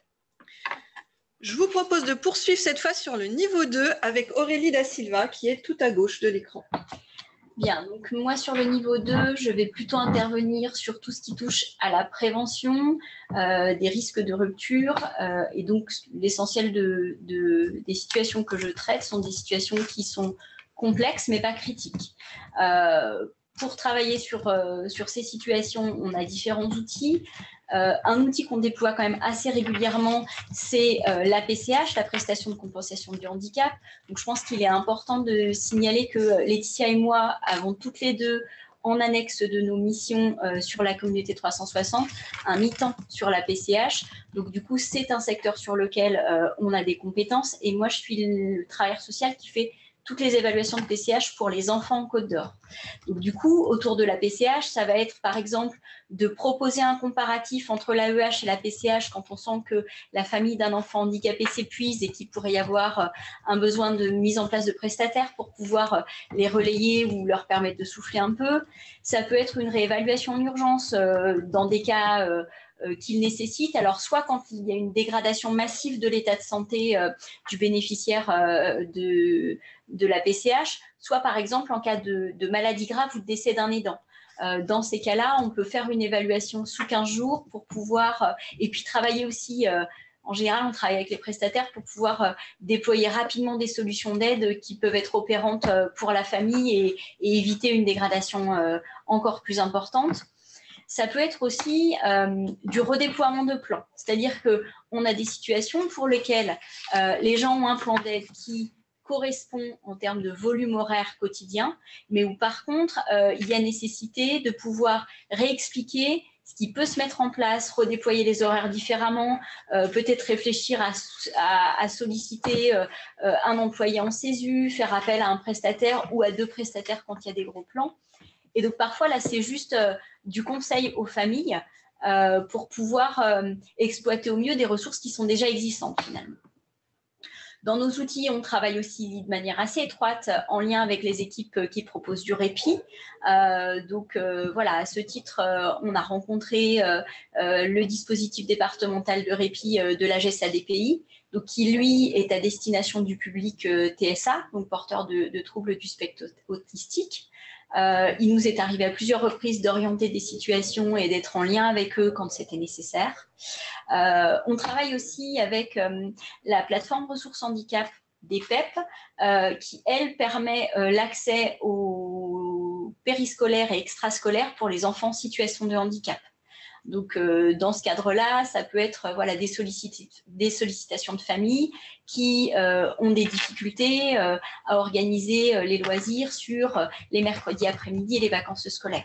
Je vous propose de poursuivre cette fois sur le niveau 2 avec Aurélie Da Silva qui est tout à gauche de l'écran. Bien, donc moi sur le niveau 2, je vais plutôt intervenir sur tout ce qui touche à la prévention des risques de rupture et donc l'essentiel des situations que je traite sont des situations qui sont complexes mais pas critiques. Pour travailler sur ces situations, on a différents outils. Un outil qu'on déploie quand même assez régulièrement, c'est la PCH, la prestation de compensation du handicap. Donc, je pense qu'il est important de signaler que Laetitia et moi avons toutes les deux, en annexe de nos missions sur la communauté 360, un mi-temps sur la PCH. Donc, du coup, c'est un secteur sur lequel on a des compétences. Et moi, je suis le travailleur social qui fait toutes les évaluations de PCH pour les enfants en Côte d'Or. Donc, du coup, autour de la PCH, ça va être, par exemple, de proposer un comparatif entre l'AEH et la PCH quand on sent que la famille d'un enfant handicapé s'épuise et qu'il pourrait y avoir un besoin de mise en place de prestataires pour pouvoir les relayer ou leur permettre de souffler un peu. Ça peut être une réévaluation en urgence dans des cas qu'il nécessite. Alors, soit quand il y a une dégradation massive de l'état de santé du bénéficiaire de la PCH, soit par exemple en cas de maladie grave ou de décès d'un aidant. Dans ces cas-là, on peut faire une évaluation sous 15 jours pour pouvoir, et puis travailler aussi, en général, on travaille avec les prestataires pour pouvoir déployer rapidement des solutions d'aide qui peuvent être opérantes pour la famille et éviter une dégradation encore plus importante. Ça peut être aussi du redéploiement de plans, c'est-à-dire qu'on a des situations pour lesquelles les gens ont un plan d'aide qui correspond en termes de volume horaire quotidien, mais où par contre, il y a nécessité de pouvoir réexpliquer ce qui peut se mettre en place, redéployer les horaires différemment, peut-être réfléchir à solliciter un employé en CESU, faire appel à un prestataire ou à 2 prestataires quand il y a des gros plans. Et donc parfois, là, c'est juste du conseil aux familles pour pouvoir exploiter au mieux des ressources qui sont déjà existantes finalement. Dans nos outils, on travaille aussi de manière assez étroite en lien avec les équipes qui proposent du répit. Voilà, à ce titre, on a rencontré le dispositif départemental de répit de l'AGES ADPI, donc qui, lui, est à destination du public TSA, donc porteur de troubles du spectre autistique. Il nous est arrivé à plusieurs reprises d'orienter des situations et d'être en lien avec eux quand c'était nécessaire. On travaille aussi avec la plateforme ressources handicap des PEP qui, elle, permet l'accès aux périscolaires et extrascolaires pour les enfants en situation de handicap. Donc, dans ce cadre-là, ça peut être voilà, des sollicitations de familles qui ont des difficultés à organiser les loisirs sur les mercredis après-midi et les vacances scolaires.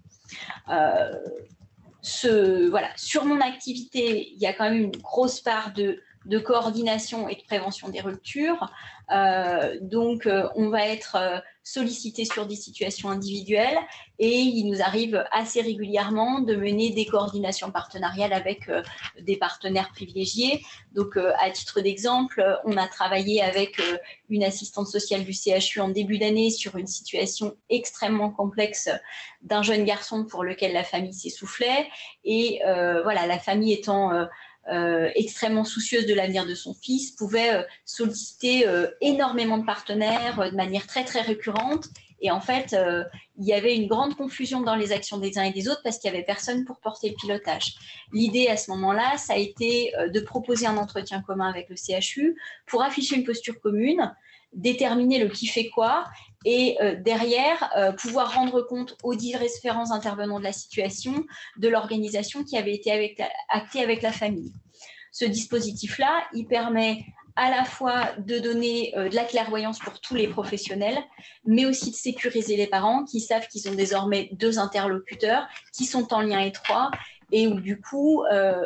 Voilà, sur mon activité, il y a quand même une grosse part de coordination et de prévention des ruptures. Donc, on va être sollicité sur des situations individuelles et il nous arrive assez régulièrement de mener des coordinations partenariales avec des partenaires privilégiés. Donc, à titre d'exemple, on a travaillé avec une assistante sociale du CHU en début d'année sur une situation extrêmement complexe d'un jeune garçon pour lequel la famille s'essoufflait. Et voilà, la famille étant extrêmement soucieuse de l'avenir de son fils, pouvait solliciter énormément de partenaires de manière très, très récurrente. Et en fait, il y avait une grande confusion dans les actions des uns et des autres parce qu'il n'y avait personne pour porter le pilotage. L'idée à ce moment-là, ça a été de proposer un entretien commun avec le CHU pour afficher une posture commune, déterminer le qui fait quoi et derrière, pouvoir rendre compte aux différents intervenants de la situation de l'organisation qui avait été actée avec la famille. Ce dispositif-là, il permet à la fois de donner de la clairvoyance pour tous les professionnels, mais aussi de sécuriser les parents qui savent qu'ils ont désormais 2 interlocuteurs qui sont en lien étroit et où du coup,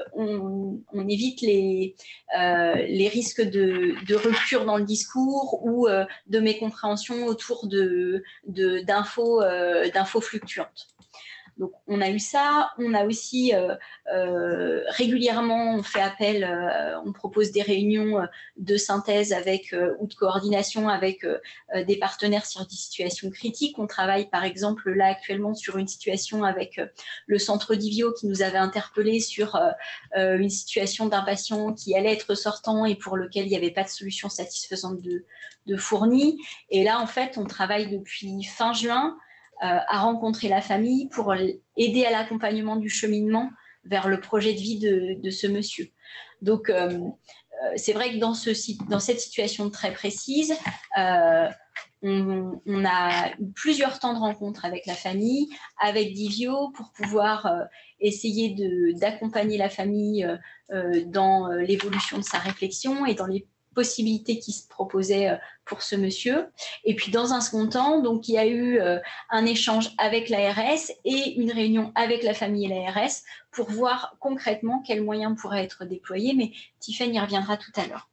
on évite les risques de rupture dans le discours ou de mécompréhension autour d'infos fluctuantes. Donc, on a eu ça. On a aussi régulièrement, on fait appel, on propose des réunions de synthèse ou de coordination avec des partenaires sur des situations critiques. On travaille, par exemple, là actuellement sur une situation avec le centre d'Ivio qui nous avait interpellés sur une situation d'un patient qui allait être sortant et pour lequel il n'y avait pas de solution satisfaisante de fournie. Et là, en fait, on travaille depuis fin juin à rencontrer la famille pour aider à l'accompagnement du cheminement vers le projet de vie de ce monsieur. Donc, c'est vrai que dans cette situation très précise, on a eu plusieurs temps de rencontre avec la famille, avec Divio, pour pouvoir essayer d'accompagner la famille dans l'évolution de sa réflexion et dans les possibilités qui se proposaient pour ce monsieur. Et puis, dans un second temps, donc, il y a eu un échange avec l'ARS et une réunion avec la famille et l'ARS pour voir concrètement quels moyens pourraient être déployés. Mais Tiffaine y reviendra tout à l'heure.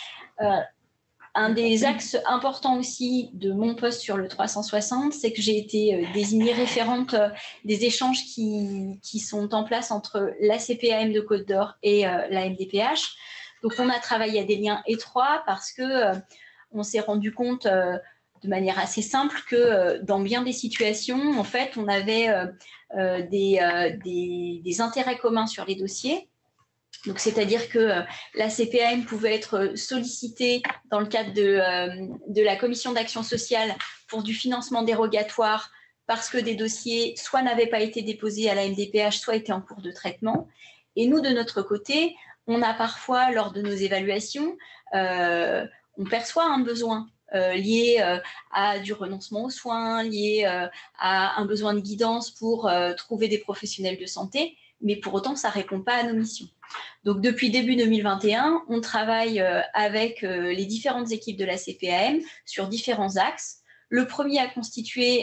Un des axes importants aussi de mon poste sur le 360, c'est que j'ai été désignée référente des échanges qui sont en place entre la CPAM de Côte d'Or et la MDPH. Donc, on a travaillé à des liens étroits parce que on s'est rendu compte de manière assez simple que dans bien des situations, en fait, on avait des intérêts communs sur les dossiers. Donc, c'est-à-dire que la CPAM pouvait être sollicitée dans le cadre de la commission d'action sociale pour du financement dérogatoire parce que des dossiers soit n'avaient pas été déposés à la MDPH, soit étaient en cours de traitement. Et nous, de notre côté, on a parfois, lors de nos évaluations, on perçoit un besoin lié à du renoncement aux soins, lié à un besoin de guidance pour trouver des professionnels de santé, mais pour autant, ça ne répond pas à nos missions. Donc, depuis début 2021, on travaille avec les différentes équipes de la CPAM sur différents axes. Le premier a constitué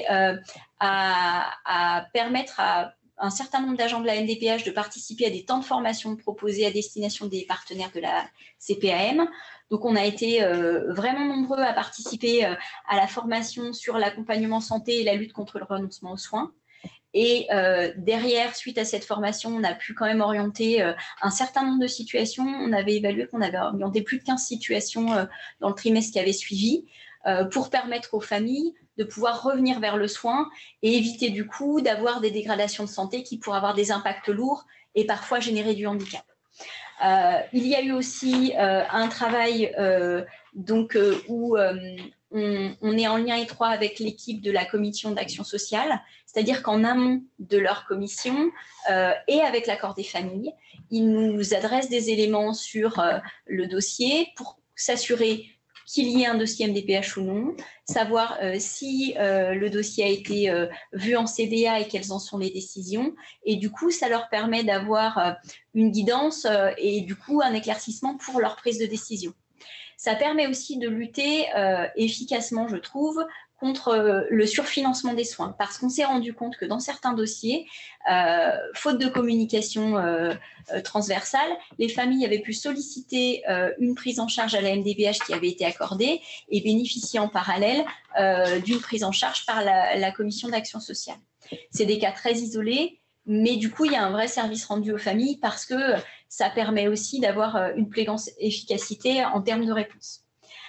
à permettre à un certain nombre d'agents de la MDPH de participer à des temps de formation proposés à destination des partenaires de la CPAM. Donc, on a été vraiment nombreux à participer à la formation sur l'accompagnement santé et la lutte contre le renoncement aux soins. Et derrière, suite à cette formation, on a pu quand même orienter un certain nombre de situations. On avait évalué qu'on avait orienté plus de 15 situations dans le trimestre qui avait suivi pour permettre aux familles de pouvoir revenir vers le soin et éviter du coup d'avoir des dégradations de santé qui pourraient avoir des impacts lourds et parfois générer du handicap. Il y a eu aussi un travail où on est en lien étroit avec l'équipe de la commission d'action sociale, c'est-à-dire qu'en amont de leur commission et avec l'accord des familles, ils nous adressent des éléments sur le dossier pour s'assurer qu'il y ait un dossier MDPH ou non, savoir si le dossier a été vu en CDA et quelles en sont les décisions. Et du coup, ça leur permet d'avoir une guidance et du coup un éclaircissement pour leur prise de décision. Ça permet aussi de lutter efficacement, je trouve, contre le surfinancement des soins, parce qu'on s'est rendu compte que dans certains dossiers, faute de communication transversale, les familles avaient pu solliciter une prise en charge à la MDPH qui avait été accordée et bénéficier en parallèle d'une prise en charge par la commission d'action sociale. C'est des cas très isolés, mais du coup, il y a un vrai service rendu aux familles parce que ça permet aussi d'avoir une plus grande efficacité en termes de réponse.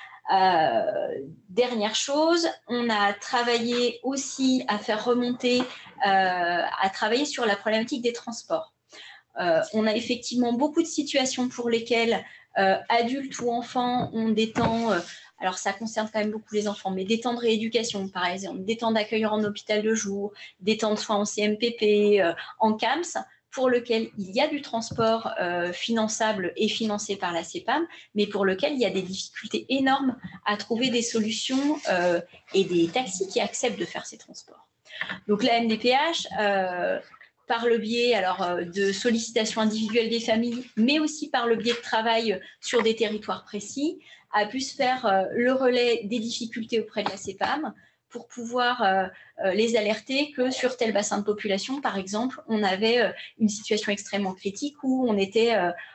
Dernière chose, on a travaillé aussi à faire remonter, à travailler sur la problématique des transports. On a effectivement beaucoup de situations pour lesquelles adultes ou enfants ont des temps, alors ça concerne quand même beaucoup les enfants, mais des temps de rééducation par exemple, des temps d'accueil en hôpital de jour, des temps de soins en CMPP, en CAMS, pour lequel il y a du transport finançable et financé par la CPAM, mais pour lequel il y a des difficultés énormes à trouver des solutions et des taxis qui acceptent de faire ces transports. Donc la MDPH, par le biais de sollicitations individuelles des familles, mais aussi par le biais de travail sur des territoires précis, a pu se faire le relais des difficultés auprès de la CPAM pour pouvoir les alerter que sur tel bassin de population, par exemple, on avait une situation extrêmement critique où on était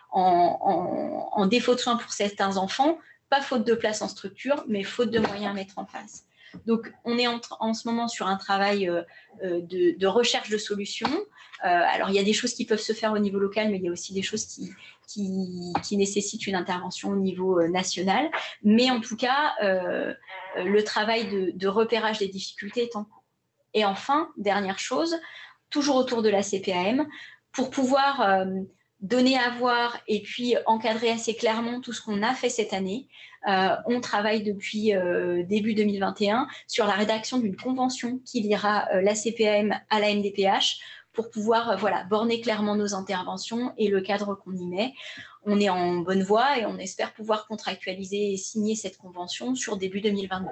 en défaut de soins pour certains enfants, pas faute de place en structure, mais faute de moyens à mettre en place. Donc, on est en ce moment sur un travail de recherche de solutions. Alors, il y a des choses qui peuvent se faire au niveau local, mais il y a aussi des choses qui nécessitent une intervention au niveau national. Mais en tout cas, le travail de repérage des difficultés est en cours. Et enfin, dernière chose, toujours autour de la CPAM, pour pouvoir donner à voir et puis encadrer assez clairement tout ce qu'on a fait cette année, on travaille depuis début 2021 sur la rédaction d'une convention qui liera la CPAM à la MDPH pour pouvoir borner clairement nos interventions et le cadre qu'on y met. On est en bonne voie et on espère pouvoir contractualiser et signer cette convention sur début 2022.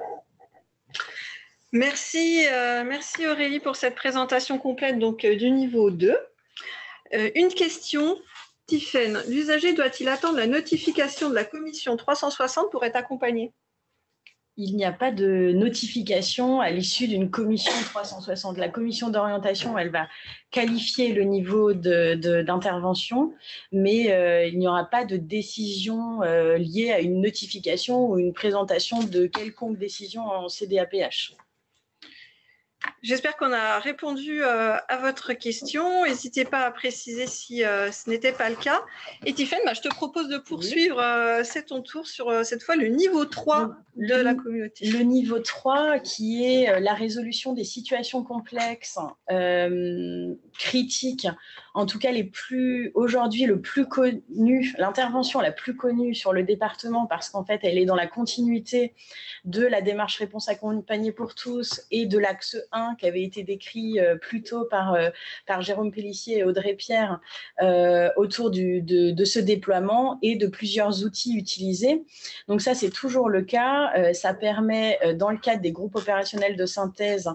Merci Aurélie pour cette présentation complète donc, du niveau 2. Une question, Tiffaine. L'usager doit-il attendre la notification de la commission 360 pour être accompagné ? Il n'y a pas de notification à l'issue d'une commission 360. La commission d'orientation, elle va qualifier le niveau d'intervention, mais il n'y aura pas de décision liée à une notification ou une présentation de quelconque décision en CDAPH. J'espère qu'on a répondu à votre question. N'hésitez pas à préciser si ce n'était pas le cas. Et Tiffaine, je te propose de poursuivre, c'est ton tour sur cette fois le niveau 3 de la communauté. Le niveau 3 qui est la résolution des situations complexes, critiques, en tout cas aujourd'hui le plus connu, l'intervention la plus connue sur le département parce qu'en fait elle est dans la continuité de la démarche réponse accompagnée pour tous et de l'axe 1 qui avait été décrit plus tôt par Jérôme Pellissier et Audrey Pierre autour de ce déploiement et de plusieurs outils utilisés. Donc ça, c'est toujours le cas. Ça permet, dans le cadre des groupes opérationnels de synthèse,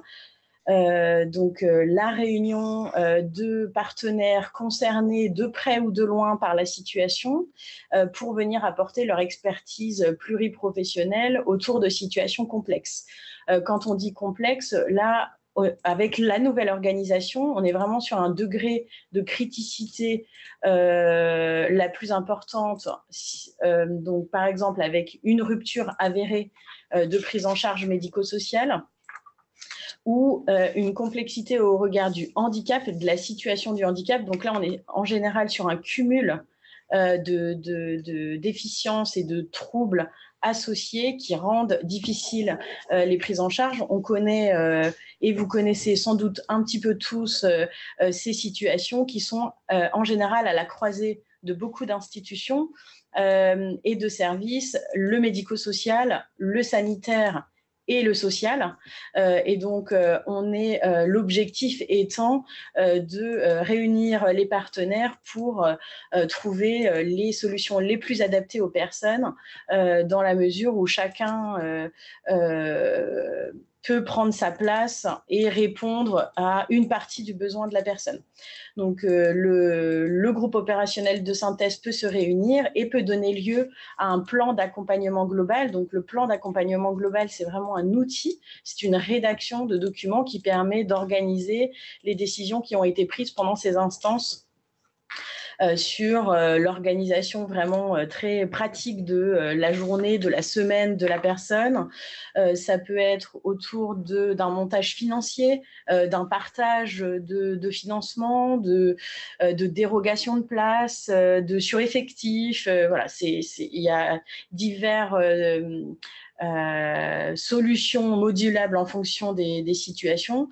la réunion de partenaires concernés de près ou de loin par la situation pour venir apporter leur expertise pluriprofessionnelle autour de situations complexes. Quand on dit complexe, là, avec la nouvelle organisation, on est vraiment sur un degré de criticité la plus importante. Donc, par exemple, avec une rupture avérée de prise en charge médico-sociale ou une complexité au regard du handicap et de la situation du handicap. Donc là, on est en général sur un cumul de déficiences et de troubles associés qui rendent difficiles les prises en charge. On connaît, et vous connaissez sans doute un petit peu tous ces situations qui sont en général à la croisée de beaucoup d'institutions et de services, le médico-social, le sanitaire et le social. Et donc, l'objectif étant de réunir les partenaires pour trouver les solutions les plus adaptées aux personnes, dans la mesure où chacun peut prendre sa place et répondre à une partie du besoin de la personne. Donc, le groupe opérationnel de synthèse peut se réunir et peut donner lieu à un plan d'accompagnement global. Donc, le plan d'accompagnement global, c'est vraiment un outil, c'est une rédaction de documents qui permet d'organiser les décisions qui ont été prises pendant ces instances sur l'organisation vraiment très pratique de la journée, de la semaine de la personne. Ça peut être autour d'un montage financier, d'un partage de financement, de dérogation de place, de sureffectif. Voilà, il y a divers solutions modulables en fonction des situations.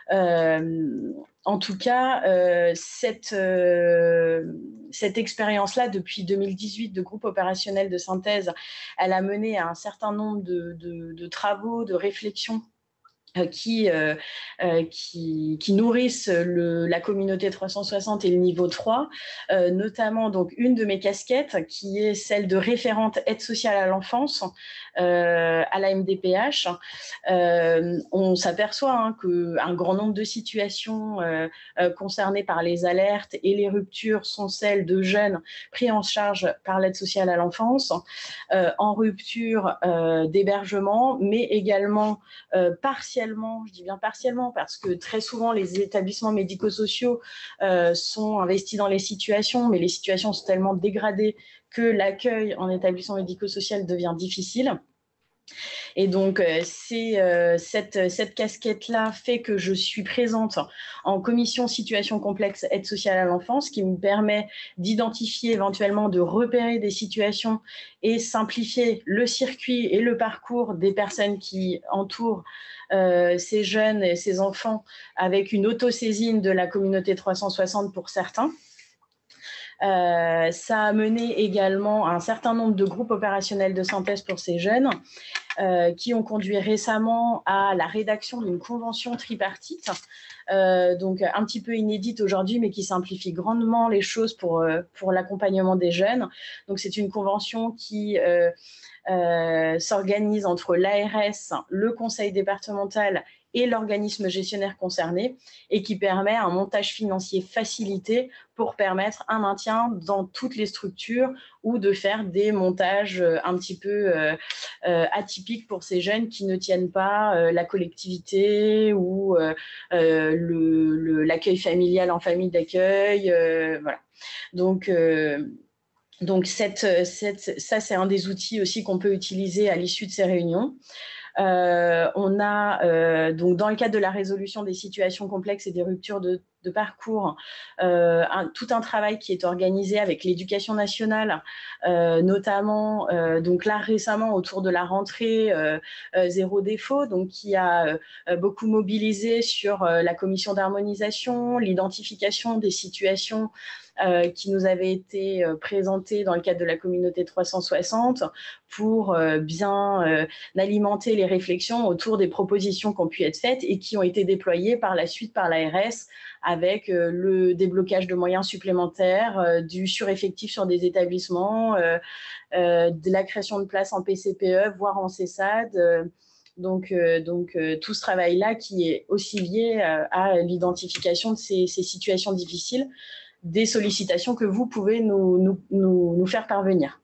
En tout cas, cette expérience-là, depuis 2018, de groupe opérationnel de synthèse, elle a mené à un certain nombre de travaux, de réflexions qui nourrissent la communauté 360 et le niveau 3, notamment donc une de mes casquettes qui est celle de référente aide sociale à l'enfance à la MDPH. On s'aperçoit qu'un grand nombre de situations concernées par les alertes et les ruptures sont celles de jeunes pris en charge par l'aide sociale à l'enfance, en rupture d'hébergement, mais également partiellement, je dis bien partiellement, parce que très souvent les établissements médico-sociaux sont investis dans les situations, mais les situations sont tellement dégradées que l'accueil en établissement médico-social devient difficile. Et donc, cette casquette-là fait que je suis présente en commission situation complexe aide sociale à l'enfance, qui me permet d'identifier éventuellement, de repérer des situations et simplifier le circuit et le parcours des personnes qui entourent ces jeunes et ces enfants, avec une autosaisine de la communauté 360 pour certains. Ça a mené également à un certain nombre de groupes opérationnels de synthèse pour ces jeunes, qui ont conduit récemment à la rédaction d'une convention tripartite, donc un petit peu inédite aujourd'hui, mais qui simplifie grandement les choses pour l'accompagnement des jeunes. Donc c'est une convention qui s'organise entre l'ARS, le conseil départemental et l'organisme gestionnaire concerné, et qui permet un montage financier facilité pour permettre un maintien dans toutes les structures, ou de faire des montages un petit peu atypiques pour ces jeunes qui ne tiennent pas la collectivité ou l'accueil familial en famille d'accueil. Voilà. Donc ça, c'est un des outils aussi qu'on peut utiliser à l'issue de ces réunions. On a donc, dans le cadre de la résolution des situations complexes et des ruptures de parcours, tout un travail qui est organisé avec l'éducation nationale, notamment donc là récemment autour de la rentrée zéro défaut, donc qui a beaucoup mobilisé sur la commission d'harmonisation, l'identification des situations qui nous avait été présenté dans le cadre de la communauté 360 pour bien alimenter les réflexions autour des propositions qui ont pu être faites et qui ont été déployées par la suite par l'ARS, avec le déblocage de moyens supplémentaires, du sureffectif sur des établissements, de la création de places en PCPE, voire en CESAD. Donc, tout ce travail-là qui est aussi lié à l'identification de ces situations difficiles, des sollicitations que vous pouvez nous faire parvenir.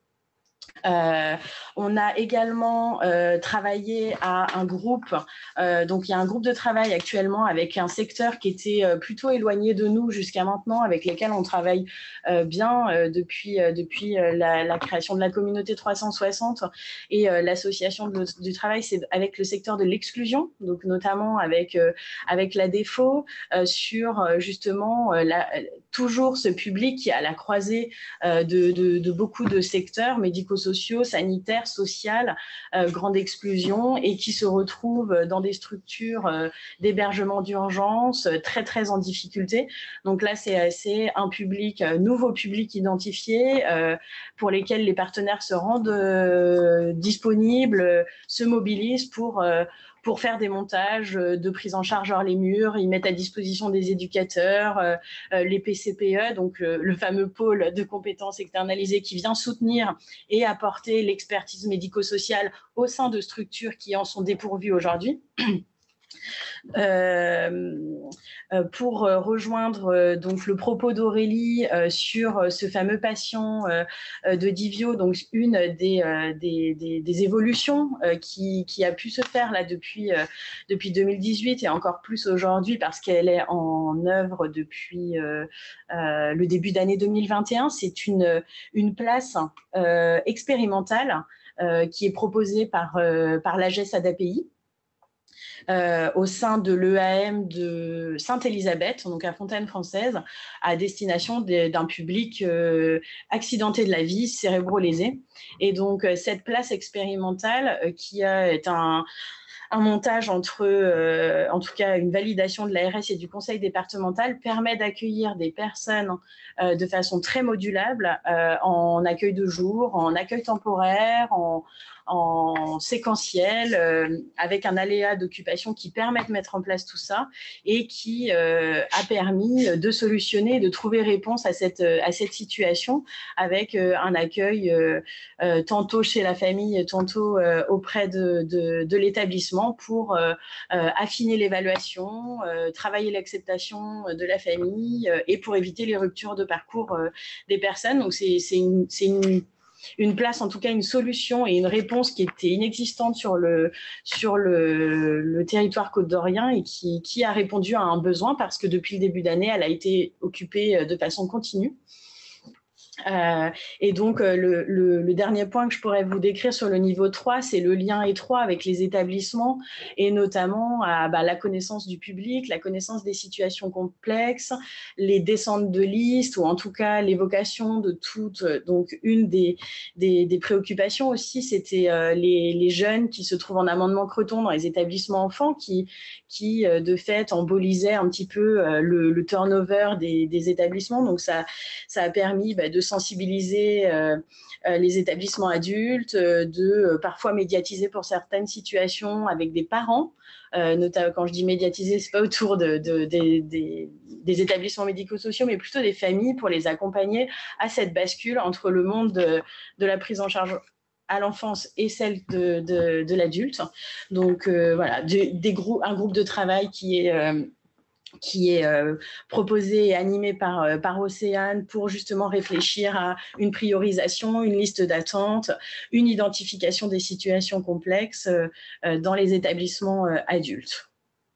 On a également travaillé à un groupe, donc il y a un groupe de travail actuellement avec un secteur qui était plutôt éloigné de nous jusqu'à maintenant, avec lesquels on travaille bien depuis la création de la communauté 360, et l'association du travail, c'est avec le secteur de l'exclusion, donc notamment avec la défaut, sur justement toujours ce public qui est à la croisée de beaucoup de secteurs médico-sociaux, sanitaires, sociaux, grande exclusion, et qui se retrouve dans des structures d'hébergement d'urgence très, très en difficulté. Donc là, c'est un public, nouveau public identifié, pour lesquels les partenaires se rendent disponibles, se mobilisent pour faire des montages de prise en charge hors les murs. Ils mettent à disposition des éducateurs, les PCPE, donc le fameux pôle de compétences externalisées qui vient soutenir et apporter l'expertise médico-sociale au sein de structures qui en sont dépourvues aujourd'hui. Pour rejoindre donc le propos d'Aurélie sur ce fameux patient de Divio, donc une des évolutions qui a pu se faire là depuis 2018 et encore plus aujourd'hui parce qu'elle est en œuvre depuis le début d'année 2021. C'est une place expérimentale qui est proposée par l'AGES ADAPI. Au sein de l'EAM de Sainte-Élisabeth, donc à Fontaine-Française, à destination d'un public accidenté de la vie, cérébro-lésé. Et donc, cette place expérimentale qui est un montage entre, en tout cas, une validation de l'ARS et du conseil départemental permet d'accueillir des personnes de façon très modulable en accueil de jour, en accueil temporaire, en séquentiel, avec un aléa d'occupation qui permet de mettre en place tout ça et qui a permis de solutionner, de trouver réponse à cette situation avec un accueil tantôt chez la famille, tantôt auprès de l'établissement pour affiner l'évaluation, travailler l'acceptation de la famille et pour éviter les ruptures de parcours des personnes. Donc, c'est une place, en tout cas une solution et une réponse qui était inexistante sur le territoire côte-d'Orient et qui a répondu à un besoin parce que depuis le début d'année, elle a été occupée de façon continue. Et donc, le dernier point que je pourrais vous décrire sur le niveau 3, c'est le lien étroit avec les établissements et notamment la connaissance du public, la connaissance des situations complexes, les descentes de liste ou en tout cas l'évocation de toutes. Donc, une des préoccupations aussi, c'était les jeunes qui se trouvent en amendement Creton dans les établissements enfants qui de fait embolisaient un petit peu le turnover des établissements. Donc, ça a permis de sensibiliser les établissements adultes, de parfois médiatiser pour certaines situations avec des parents. Notamment, quand je dis médiatiser, c'est pas autour des établissements médico-sociaux, mais plutôt des familles pour les accompagner à cette bascule entre le monde de la prise en charge à l'enfance et celle de l'adulte. Donc voilà, un groupe de travail qui est proposé et animé par Océane pour justement réfléchir à une priorisation, une liste d'attente, une identification des situations complexes dans les établissements adultes.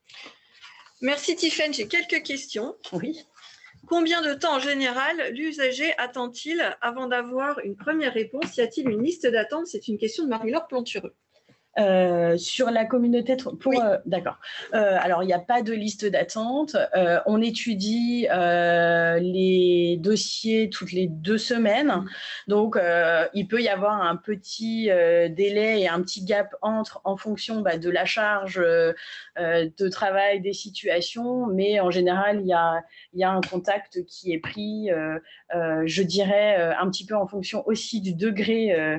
Merci Tiffaine, j'ai quelques questions. Oui. Combien de temps en général l'usager attend-il avant d'avoir une première réponse? Y a-t-il une liste d'attente? C'est une question de Marie-Laure Plantureux. Sur la communauté, oui. D'accord. Alors, il n'y a pas de liste d'attente. On étudie les dossiers toutes les 2 semaines. Donc, il peut y avoir un petit délai et un petit gap en fonction de la charge de travail, des situations. Mais en général, il y a un contact qui est pris, je dirais, un petit peu en fonction aussi du degré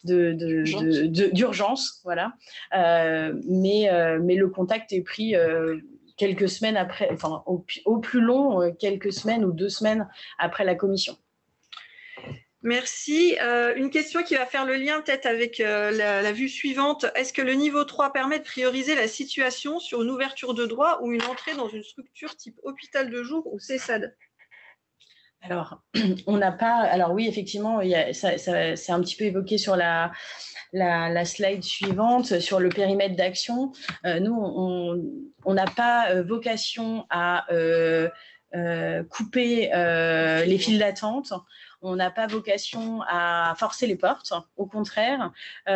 d'urgence, voilà. Mais le contact est pris quelques semaines après, enfin au plus long, quelques semaines ou 2 semaines après la commission. Merci. Une question qui va faire le lien peut-être avec la vue suivante. Est-ce que le niveau 3 permet de prioriser la situation sur une ouverture de droit ou une entrée dans une structure type hôpital de jour ou CESAD? Alors, on n'a pas. Alors oui, effectivement, c'est un petit peu évoqué sur la slide suivante, sur le périmètre d'action. Nous, on n'a pas vocation à couper les files d'attente. On n'a pas vocation à forcer les portes, au contraire.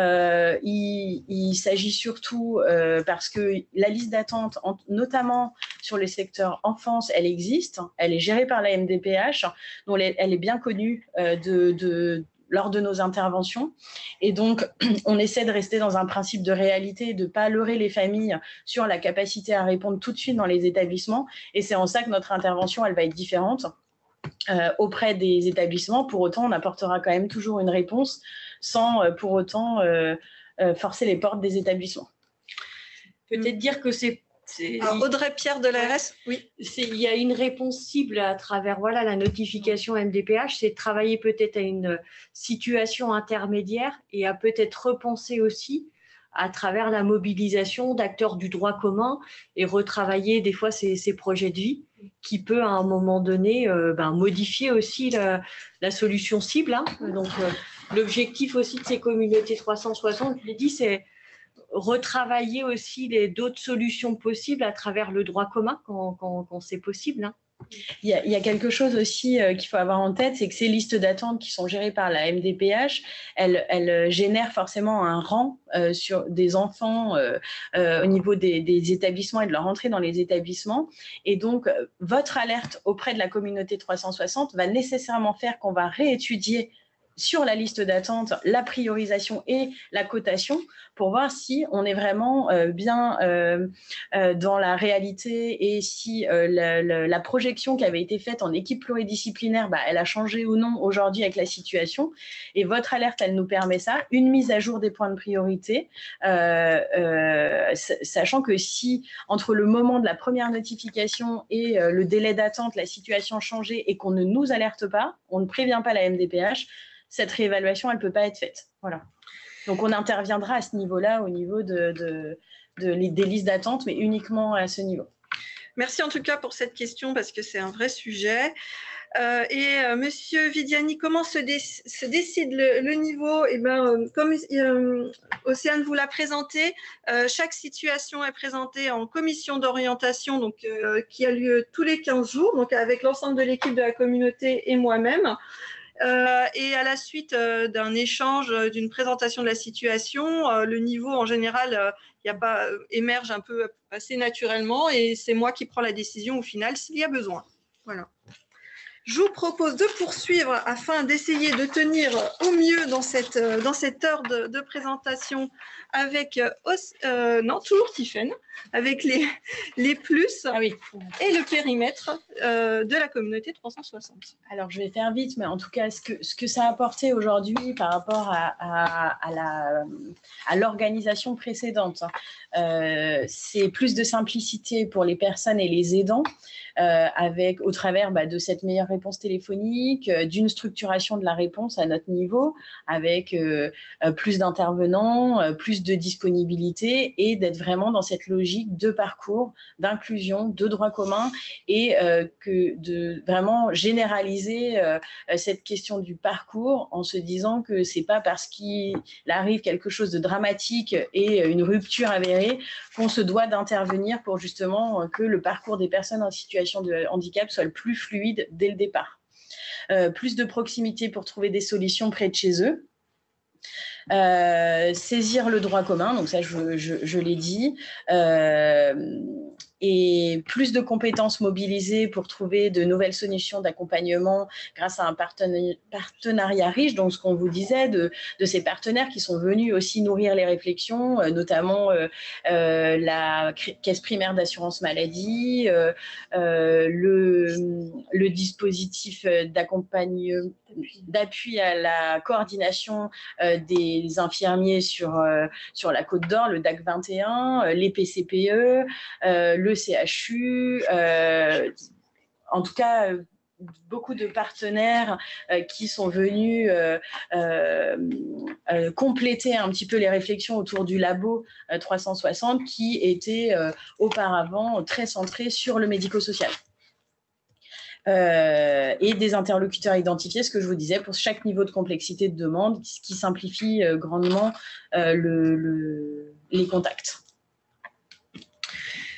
Il s'agit surtout parce que la liste d'attente, notamment sur le secteur enfance, elle existe, elle est gérée par la MDPH, donc elle est bien connue lors de nos interventions. Et donc, on essaie de rester dans un principe de réalité, de ne pas leurrer les familles sur la capacité à répondre tout de suite dans les établissements. Et c'est en ça que notre intervention, elle va être différente auprès des établissements. Pour autant, on apportera quand même toujours une réponse sans pour autant forcer les portes des établissements. Peut-être dire que Audrey Pierre de l'ARS, oui. Il y a une réponse cible à travers la notification MDPH, c'est de travailler peut-être à une situation intermédiaire et à peut-être repenser aussi à travers la mobilisation d'acteurs du droit commun et retravailler des fois ces projets de vie qui peut à un moment donné modifier aussi la solution cible. Hein. Donc l'objectif aussi de ces communautés 360, je l'ai dit, c'est retravailler aussi d'autres solutions possibles à travers le droit commun quand c'est possible. Hein. Il y a quelque chose aussi qu'il faut avoir en tête, c'est que ces listes d'attente qui sont gérées par la MDPH, elles génèrent forcément un rang sur des enfants au niveau des établissements et de leur entrée dans les établissements. Et donc, votre alerte auprès de la communauté 360 va nécessairement faire qu'on va réétudier sur la liste d'attente la priorisation et la cotation pour voir si on est vraiment bien dans la réalité et si la projection qui avait été faite en équipe pluridisciplinaire, elle a changé ou non aujourd'hui avec la situation. Et votre alerte, elle nous permet ça, une mise à jour des points de priorité, sachant que si entre le moment de la première notification et le délai d'attente, la situation a changé et qu'on ne nous alerte pas, on ne prévient pas la MDPH, cette réévaluation, elle ne peut pas être faite. Voilà. Donc, on interviendra à ce niveau-là, au niveau des listes d'attente, mais uniquement à ce niveau. Merci en tout cas pour cette question, parce que c'est un vrai sujet. Monsieur Vidiani, comment se décide le niveau? Comme Océane vous l'a présenté, chaque situation est présentée en commission d'orientation, donc qui a lieu tous les 15 jours, donc avec l'ensemble de l'équipe de la communauté et moi-même. Et à la suite d'un échange, d'une présentation de la situation, le niveau en général émerge un peu assez naturellement et c'est moi qui prends la décision au final s'il y a besoin. Voilà. Je vous propose de poursuivre afin d'essayer de tenir au mieux dans cette heure de présentation avec, toujours Tiffaine, avec les plus et le périmètre de la communauté 360. Alors, je vais faire vite, mais en tout cas, ce que ça a apporté aujourd'hui par rapport à l'organisation précédente, c'est plus de simplicité pour les personnes et les aidants, au travers de cette meilleure réponse téléphonique, d'une structuration de la réponse à notre niveau, avec plus d'intervenants, plus de disponibilité et d'être vraiment dans cette logique de parcours, d'inclusion, de droit commun et de vraiment généraliser cette question du parcours en se disant que c'est pas parce qu'il arrive quelque chose de dramatique et une rupture avérée qu'on se doit d'intervenir pour justement que le parcours des personnes en situation de handicap soit le plus fluide dès le départ. Plus de proximité pour trouver des solutions près de chez eux. Saisir le droit commun, donc ça je l'ai dit, et plus de compétences mobilisées pour trouver de nouvelles solutions d'accompagnement grâce à un partenariat riche, donc ce qu'on vous disait de ces partenaires qui sont venus aussi nourrir les réflexions, notamment la caisse primaire d'assurance maladie, le dispositif d'appui à la coordination des infirmiers sur la Côte d'Or, le DAC 21, les PCPE, le CHU, en tout cas beaucoup de partenaires qui sont venus compléter un petit peu les réflexions autour du labo 360 qui était auparavant très centré sur le médico-social. Et des interlocuteurs identifiés, ce que je vous disais, pour chaque niveau de complexité de demande, ce qui simplifie grandement les contacts.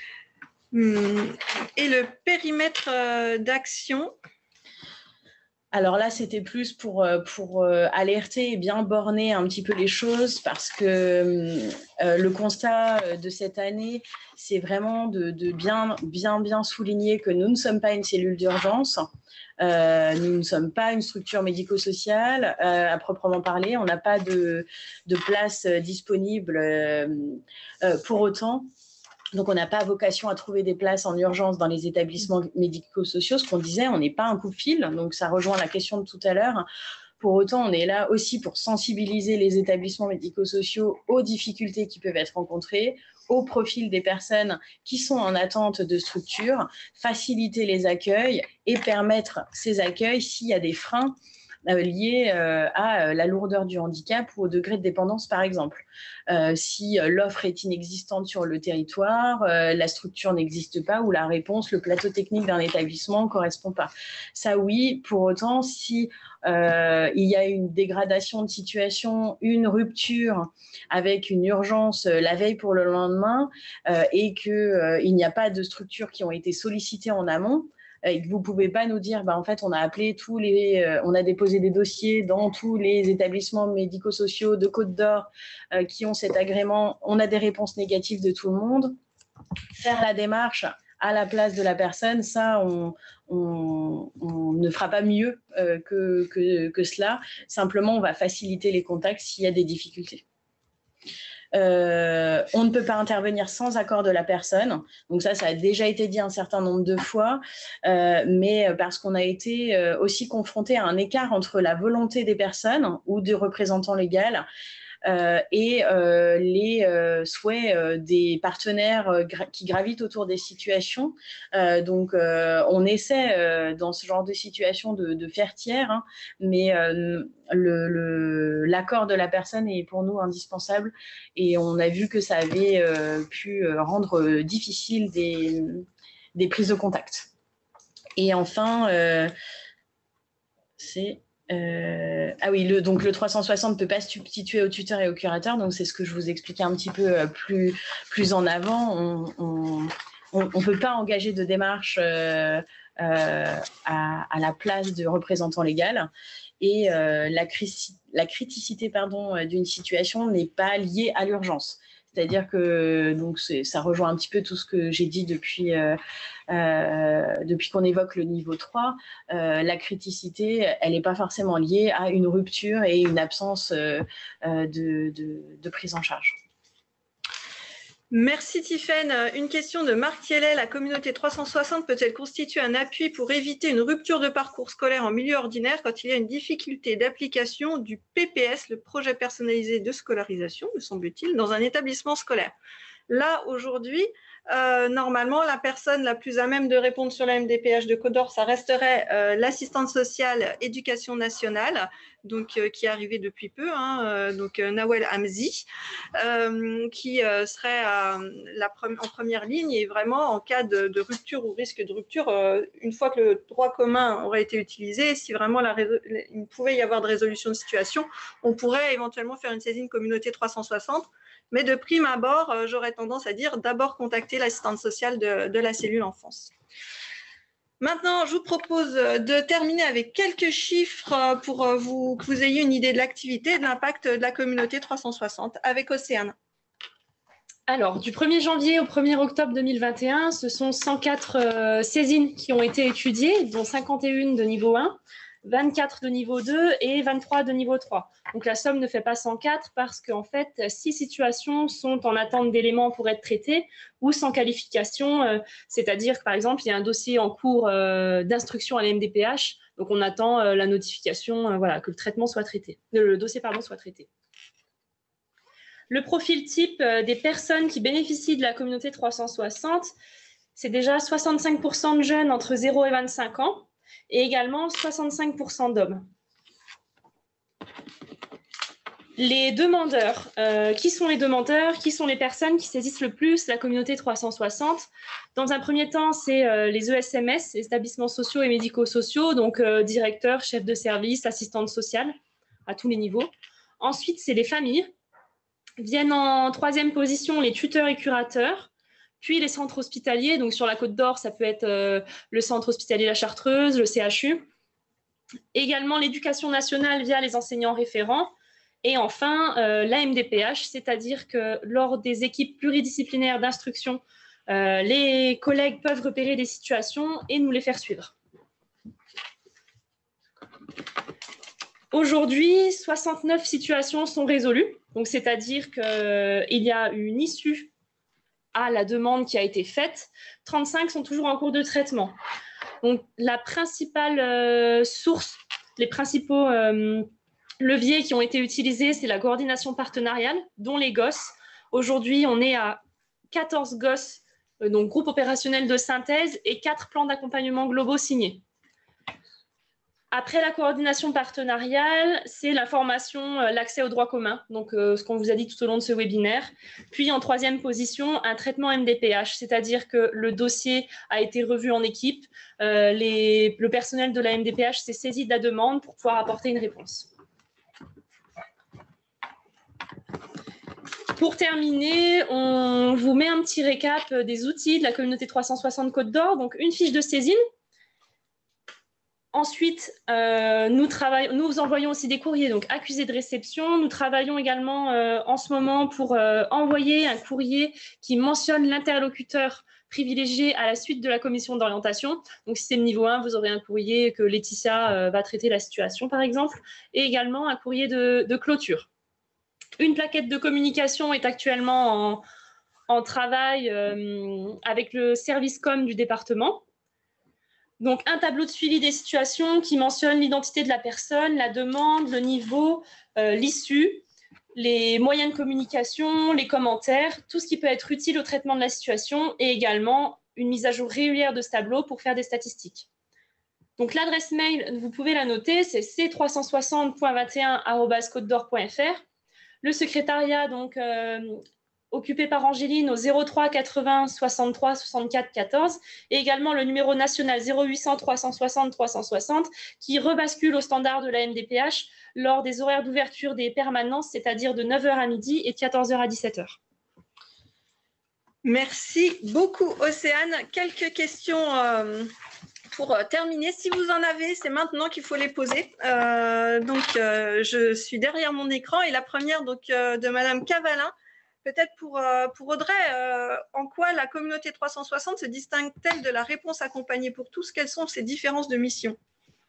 Et le périmètre d'action? Alors là, c'était plus pour alerter et bien borner un petit peu les choses parce que le constat de cette année, c'est vraiment de bien souligner que nous ne sommes pas une cellule d'urgence. Nous ne sommes pas une structure médico-sociale à proprement parler. On n'a pas de place disponible pour autant. Donc, on n'a pas vocation à trouver des places en urgence dans les établissements médico-sociaux. Ce qu'on disait, on n'est pas un coupe-fil. Donc, ça rejoint la question de tout à l'heure. Pour autant, on est là aussi pour sensibiliser les établissements médico-sociaux aux difficultés qui peuvent être rencontrées, au profil des personnes qui sont en attente de structures, faciliter les accueils et permettre ces accueils s'il y a des freins liés à la lourdeur du handicap ou au degré de dépendance, par exemple. Si l'offre est inexistante sur le territoire, la structure n'existe pas ou la réponse, le plateau technique d'un établissement ne correspond pas. Ça, oui. Pour autant, si il y a une dégradation de situation, une rupture avec une urgence la veille pour le lendemain et qu'il n'y a pas de structures qui ont été sollicitées en amont, et que vous ne pouvez pas nous dire, en fait, on a appelé on a déposé des dossiers dans tous les établissements médico-sociaux de Côte-d'Or qui ont cet agrément, on a des réponses négatives de tout le monde. Faire la démarche à la place de la personne, ça, on ne fera pas mieux que cela. Simplement, on va faciliter les contacts s'il y a des difficultés. On ne peut pas intervenir sans accord de la personne. Donc ça a déjà été dit un certain nombre de fois, mais parce qu'on a été aussi confronté à un écart entre la volonté des personnes ou du représentant légal et les souhaits des partenaires qui gravitent autour des situations. Donc, on essaie dans ce genre de situation de faire tiers, hein, mais l'accord de la personne est pour nous indispensable et on a vu que ça avait pu rendre difficile des prises de contact. Et enfin, c'est... ah oui, donc le 360 ne peut pas se substituer au tuteur et au curateur, donc c'est ce que je vous expliquais un petit peu plus en avant. On ne peut pas engager de démarche à la place de représentant légal et la criticité d'une situation n'est pas liée à l'urgence. C'est-à-dire que donc ça rejoint un petit peu tout ce que j'ai dit depuis qu'on évoque le niveau 3. La criticité, elle n'est pas forcément liée à une rupture et une absence de prise en charge. Merci Tiffaine. Une question de Marc Thiellet. La communauté 360 peut-elle constituer un appui pour éviter une rupture de parcours scolaire en milieu ordinaire quand il y a une difficulté d'application du PPS, le projet personnalisé de scolarisation, me semble-t-il, dans un établissement scolaire? Là, aujourd'hui, normalement, la personne la plus à même de répondre sur la MDPH de Côte-d'Or, ça resterait l'assistante sociale éducation nationale, donc, qui est arrivée depuis peu, hein, donc Nawel Hamzi, qui serait en première ligne et vraiment en cas de rupture ou risque de rupture, une fois que le droit commun aurait été utilisé, si vraiment il pouvait y avoir de résolution de situation, on pourrait éventuellement faire une saisine communauté 360. Mais de prime abord, j'aurais tendance à dire d'abord contacter l'assistante sociale de la cellule enfance. Maintenant, je vous propose de terminer avec quelques chiffres pour que vous ayez une idée de l'activité et de l'impact de la communauté 360 avec Océane. Alors, du 1er janvier au 1er octobre 2021, ce sont 104 saisines qui ont été étudiées, dont 51 de niveau 1, 24 de niveau 2 et 23 de niveau 3. Donc, la somme ne fait pas 104 parce qu'en fait, 6 situations sont en attente d'éléments pour être traitées ou sans qualification, c'est-à-dire que, par exemple, il y a un dossier en cours d'instruction à la MDPH, donc on attend la notification, voilà, que le traitement soit traité, le dossier soit traité. Le profil type des personnes qui bénéficient de la communauté 360, c'est déjà 65% de jeunes entre 0 et 25 ans, et également 65% d'hommes. Les demandeurs, qui sont les demandeurs? Qui sont les personnes qui saisissent le plus la communauté 360? Dans un premier temps, c'est les ESMS, les établissements sociaux et médico-sociaux, donc directeurs, chefs de service, assistantes sociales, à tous les niveaux. Ensuite, c'est les familles. Viennent en troisième position les tuteurs et curateurs. Puis les centres hospitaliers, donc sur la Côte d'Or, ça peut être le centre hospitalier La Chartreuse, le CHU. Également l'éducation nationale via les enseignants référents. Et enfin, la MDPH, c'est-à-dire que lors des équipes pluridisciplinaires d'instruction, les collègues peuvent repérer des situations et nous les faire suivre. Aujourd'hui, 69 situations sont résolues, donc c'est-à-dire qu'il y a une issue à la demande qui a été faite. 35 sont toujours en cours de traitement. Donc la principale source, les principaux leviers qui ont été utilisés, c'est la coordination partenariale, dont les GOS. Aujourd'hui, on est à 14 GOS, donc groupe opérationnel de synthèse, et 4 plans d'accompagnement globaux signés. Après la coordination partenariale, c'est la formation, l'accès au droit commun, donc ce qu'on vous a dit tout au long de ce webinaire. Puis en troisième position, un traitement MDPH, c'est-à-dire que le dossier a été revu en équipe, le personnel de la MDPH s'est saisi de la demande pour pouvoir apporter une réponse. Pour terminer, on vous met un petit récap des outils de la communauté 360 Côte d'Or, donc une fiche de saisine. Ensuite, nous envoyons aussi des courriers, donc accusés de réception. Nous travaillons également en ce moment pour envoyer un courrier qui mentionne l'interlocuteur privilégié à la suite de la commission d'orientation. Donc, si c'est le niveau 1, vous aurez un courrier que Laetitia va traiter la situation, par exemple, et également un courrier de clôture. Une plaquette de communication est actuellement en travail avec le service com du département. Donc, un tableau de suivi des situations qui mentionne l'identité de la personne, la demande, le niveau, l'issue, les moyens de communication, les commentaires, tout ce qui peut être utile au traitement de la situation et également une mise à jour régulière de ce tableau pour faire des statistiques. Donc, l'adresse mail, vous pouvez la noter, c'est c360.21@côtedor.fr. Le secrétariat, donc, occupé par Angéline au 03 80 63 64 14 et également le numéro national 0800 360 360 qui rebascule au standard de la MDPH lors des horaires d'ouverture des permanences, c'est-à-dire de 9h à midi et de 14h à 17h. Merci beaucoup, Océane. Quelques questions pour terminer. Si vous en avez, c'est maintenant qu'il faut les poser. Je suis derrière mon écran et la première de Madame Cavalin. Peut-être pour Audrey, en quoi la communauté 360 se distingue-t-elle de la réponse accompagnée pour tous? Quelles sont ces différences de mission?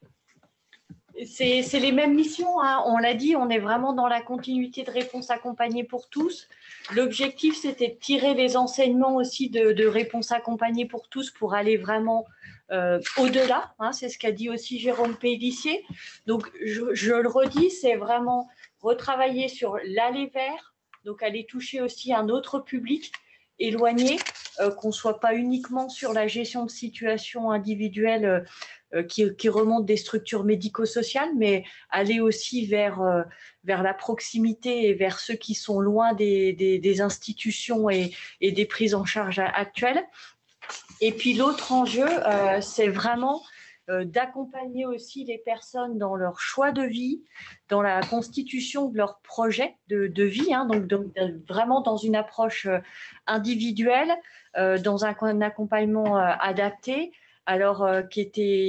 C'est les mêmes missions, hein. On l'a dit, on est vraiment dans la continuité de réponse accompagnée pour tous. L'objectif, c'était de tirer les enseignements aussi de réponse accompagnée pour tous pour aller vraiment au-delà, hein. C'est ce qu'a dit aussi Jérôme Pélissier. Donc, je le redis, c'est vraiment retravailler sur l'aller vers, donc aller toucher aussi un autre public éloigné, qu'on ne soit pas uniquement sur la gestion de situations individuelles qui remontent des structures médico-sociales, mais aller aussi vers la proximité et vers ceux qui sont loin des institutions et des prises en charge actuelles. Et puis l'autre enjeu, c'est vraiment d'accompagner aussi les personnes dans leur choix de vie, dans la constitution de leur projet de vie, hein, donc vraiment dans une approche individuelle, dans un accompagnement adapté, alors qui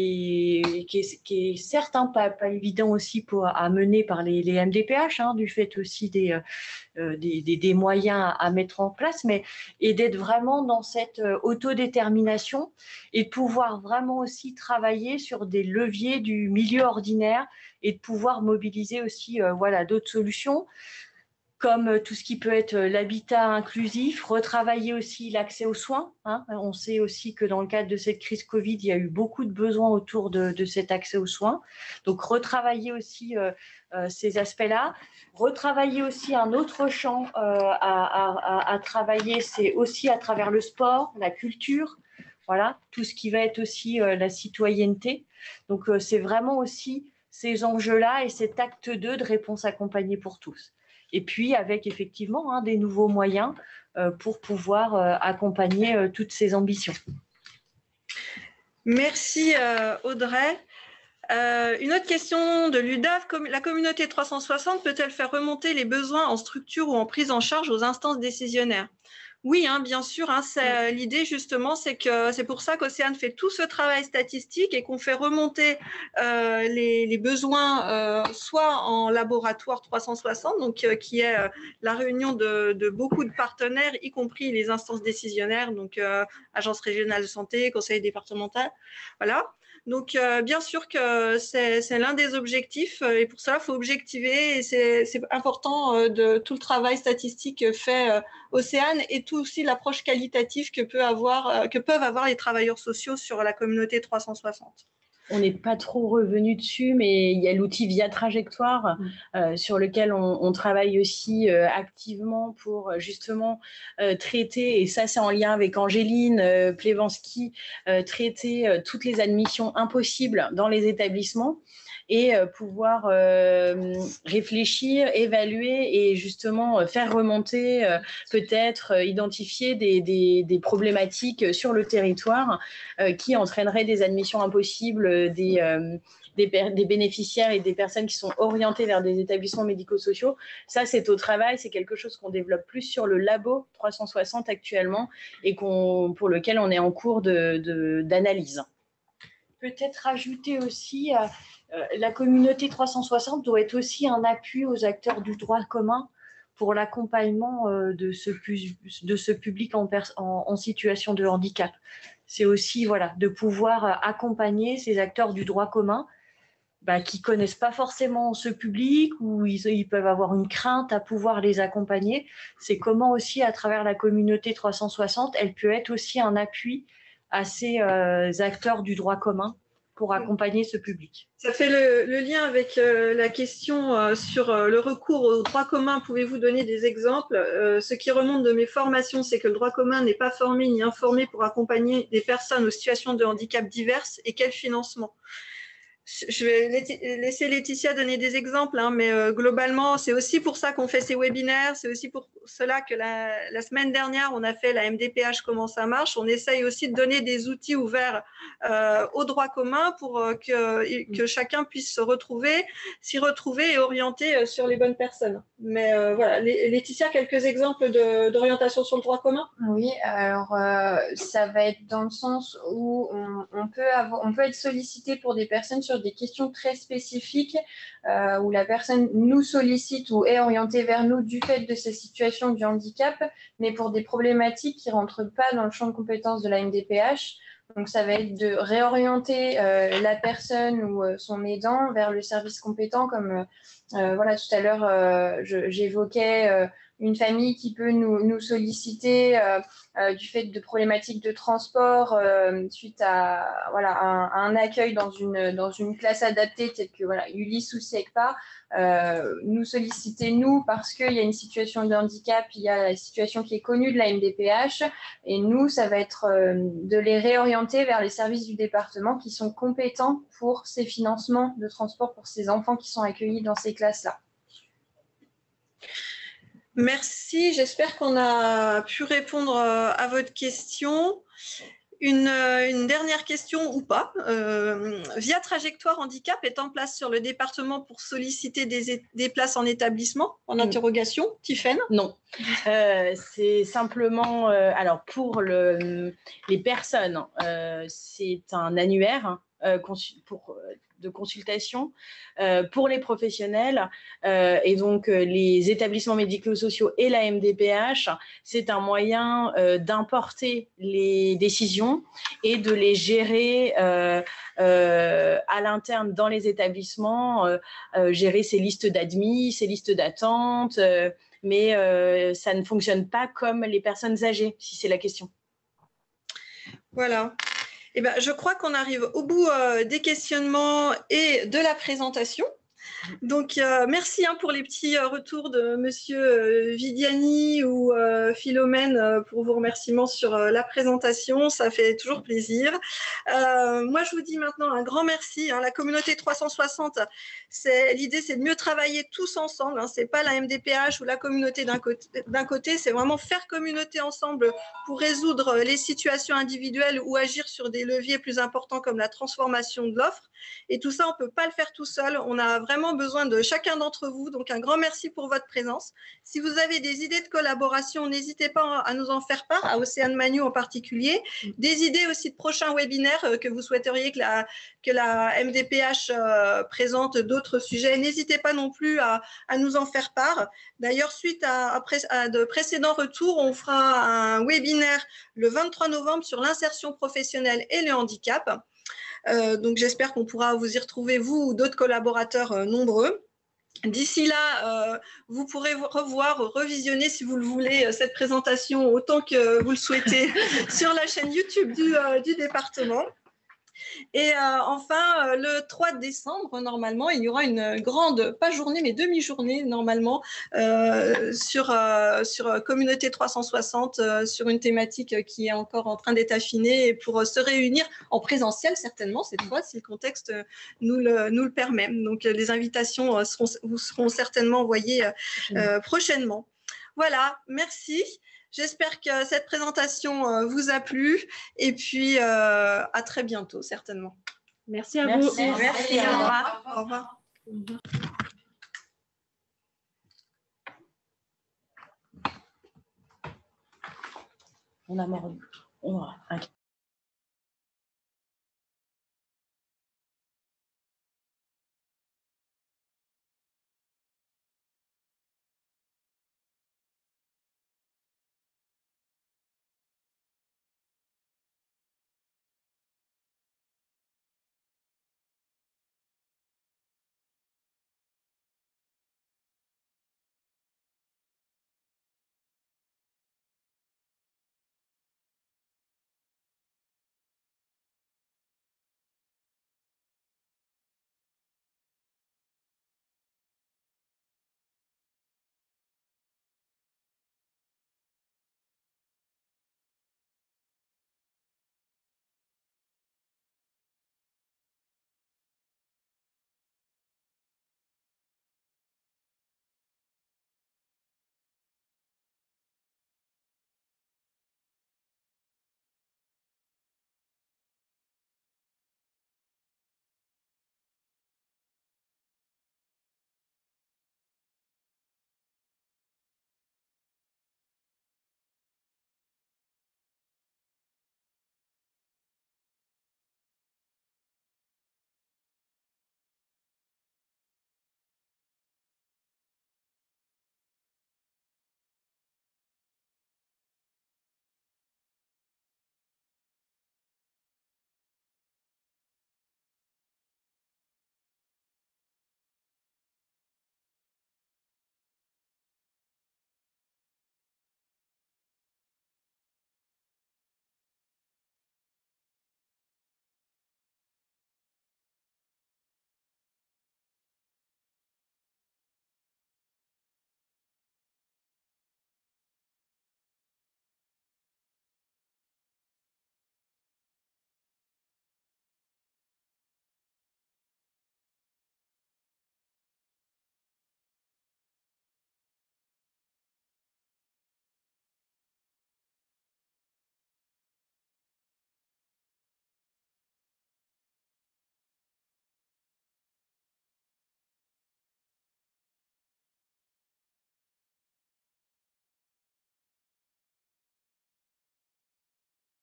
est certes pas évident aussi à mener par les MDPH, hein, du fait aussi des moyens à mettre en place, et d'être vraiment dans cette autodétermination et de pouvoir vraiment aussi travailler sur des leviers du milieu ordinaire et de pouvoir mobiliser aussi d'autres solutions, comme tout ce qui peut être l'habitat inclusif, retravailler aussi l'accès aux soins, hein. On sait aussi que dans le cadre de cette crise Covid, il y a eu beaucoup de besoins autour de cet accès aux soins. Donc, retravailler aussi ces aspects-là. Retravailler aussi un autre champ à travailler, c'est aussi à travers le sport, la culture, voilà, tout ce qui va être aussi la citoyenneté. Donc, c'est vraiment aussi ces enjeux-là et cet acte 2 de réponse accompagnée pour tous. Et puis avec effectivement des nouveaux moyens pour pouvoir accompagner toutes ces ambitions. Merci Audrey. Une autre question de l'UDAF, la communauté 360 peut-elle faire remonter les besoins en structure ou en prise en charge aux instances décisionnaires? Oui, bien sûr. L'idée, justement, c'est pour ça qu'Océane fait tout ce travail statistique et qu'on fait remonter les besoins, soit en laboratoire 360, donc qui est la réunion de beaucoup de partenaires, y compris les instances décisionnaires, donc agence régionale de santé, conseil départemental, voilà. Donc, bien sûr que c'est l'un des objectifs et pour ça, il faut objectiver et c'est important de tout le travail statistique fait Océane et tout aussi l'approche qualitative que peuvent avoir les travailleurs sociaux sur la communauté 360. On n'est pas trop revenu dessus, mais il y a l'outil Via Trajectoire sur lequel on travaille aussi activement pour justement traiter, et ça c'est en lien avec Angéline Plevanski, traiter toutes les admissions impossibles dans les établissements et pouvoir réfléchir, évaluer et justement faire remonter, peut-être identifier des problématiques sur le territoire qui entraîneraient des admissions impossibles des bénéficiaires et des personnes qui sont orientées vers des établissements médico-sociaux. Ça, c'est au travail, c'est quelque chose qu'on développe plus sur le labo 360 actuellement et pour lequel on est en cours d'analyse. Peut-être rajouter aussi, la communauté 360 doit être aussi un appui aux acteurs du droit commun pour l'accompagnement de ce public en situation de handicap. C'est aussi de pouvoir accompagner ces acteurs du droit commun qui ne connaissent pas forcément ce public ou ils peuvent avoir une crainte à pouvoir les accompagner. C'est comment aussi, à travers la communauté 360, elle peut être aussi un appui à ces acteurs du droit commun pour accompagner ce public. Ça fait le lien avec la question sur le recours au droit commun. Pouvez-vous donner des exemples? Ce qui remonte de mes formations, c'est que le droit commun n'est pas formé ni informé pour accompagner des personnes aux situations de handicap diverses et quel financement? Je vais laisser Laetitia donner des exemples, mais globalement, c'est aussi pour ça qu'on fait ces webinaires. C'est aussi pour cela que la semaine dernière, on a fait la MDPH Comment ça marche. On essaye aussi de donner des outils ouverts au droit commun pour que chacun puisse s'y retrouver et orienter sur les bonnes personnes. Mais voilà, Laetitia, quelques exemples d'orientation sur le droit commun? Oui, alors ça va être dans le sens où on peut être sollicité pour des personnes sur des questions très spécifiques où la personne nous sollicite ou est orientée vers nous du fait de sa situation du handicap, mais pour des problématiques qui ne rentrent pas dans le champ de compétences de la MDPH. Donc, ça va être de réorienter la personne ou son aidant vers le service compétent, comme tout à l'heure, j'évoquais une famille qui peut nous solliciter du fait de problématiques de transport suite à un accueil dans une classe adaptée telle que Ulysse ou SIECPA, nous solliciter nous parce qu'il y a une situation de handicap, il y a la situation qui est connue de la MDPH et nous, ça va être de les réorienter vers les services du département qui sont compétents pour ces financements de transport pour ces enfants qui sont accueillis dans ces classes-là. Merci, j'espère qu'on a pu répondre à votre question. Une dernière question ou pas. Via Trajectoire Handicap est en place sur le département pour solliciter des places en établissement, en interrogation, Tiffaine? Non, c'est simplement, alors pour les personnes, c'est un annuaire de consultation pour les professionnels et donc les établissements médico-sociaux et la MDPH, c'est un moyen d'importer les décisions et de les gérer à l'interne dans les établissements, gérer ces listes d'admis, ces listes d'attente, mais ça ne fonctionne pas comme les personnes âgées, si c'est la question. Voilà. Eh bien, je crois qu'on arrive au bout des questionnements et de la présentation. Donc, merci pour les petits retours de Monsieur Vidiani ou Philomène pour vos remerciements sur la présentation. Ça fait toujours plaisir. Moi, je vous dis maintenant un grand merci. La communauté 360, l'idée, c'est de mieux travailler tous ensemble. Ce n'est pas la MDPH ou la communauté d'un côté, c'est vraiment faire communauté ensemble pour résoudre les situations individuelles ou agir sur des leviers plus importants comme la transformation de l'offre. Et tout ça, on ne peut pas le faire tout seul. On a vraiment vraiment besoin de chacun d'entre vous. Donc, un grand merci pour votre présence. Si vous avez des idées de collaboration, n'hésitez pas à nous en faire part, à Océane Magnou en particulier. Des idées aussi de prochains webinaires que vous souhaiteriez que la MDPH présente d'autres sujets. N'hésitez pas non plus à nous en faire part. D'ailleurs, suite à de précédents retours, on fera un webinaire le 23 novembre sur l'insertion professionnelle et le handicap. Donc, j'espère qu'on pourra vous y retrouver, vous ou d'autres collaborateurs nombreux. D'ici là, vous pourrez revoir, revisionner, si vous le voulez, cette présentation autant que vous le souhaitez sur la chaîne YouTube du département. Et enfin, le 3 décembre, normalement, il y aura une grande, pas journée, mais demi-journée, normalement, sur Communauté 360, sur une thématique qui est encore en train d'être affinée, et pour se réunir en présentiel, certainement, cette fois, si le contexte nous le permet. Donc, les invitations vous seront certainement envoyées prochainement. Voilà, merci. J'espère que cette présentation vous a plu et puis à très bientôt, certainement. Merci à vous. Merci. Au revoir. Au revoir. On a mort.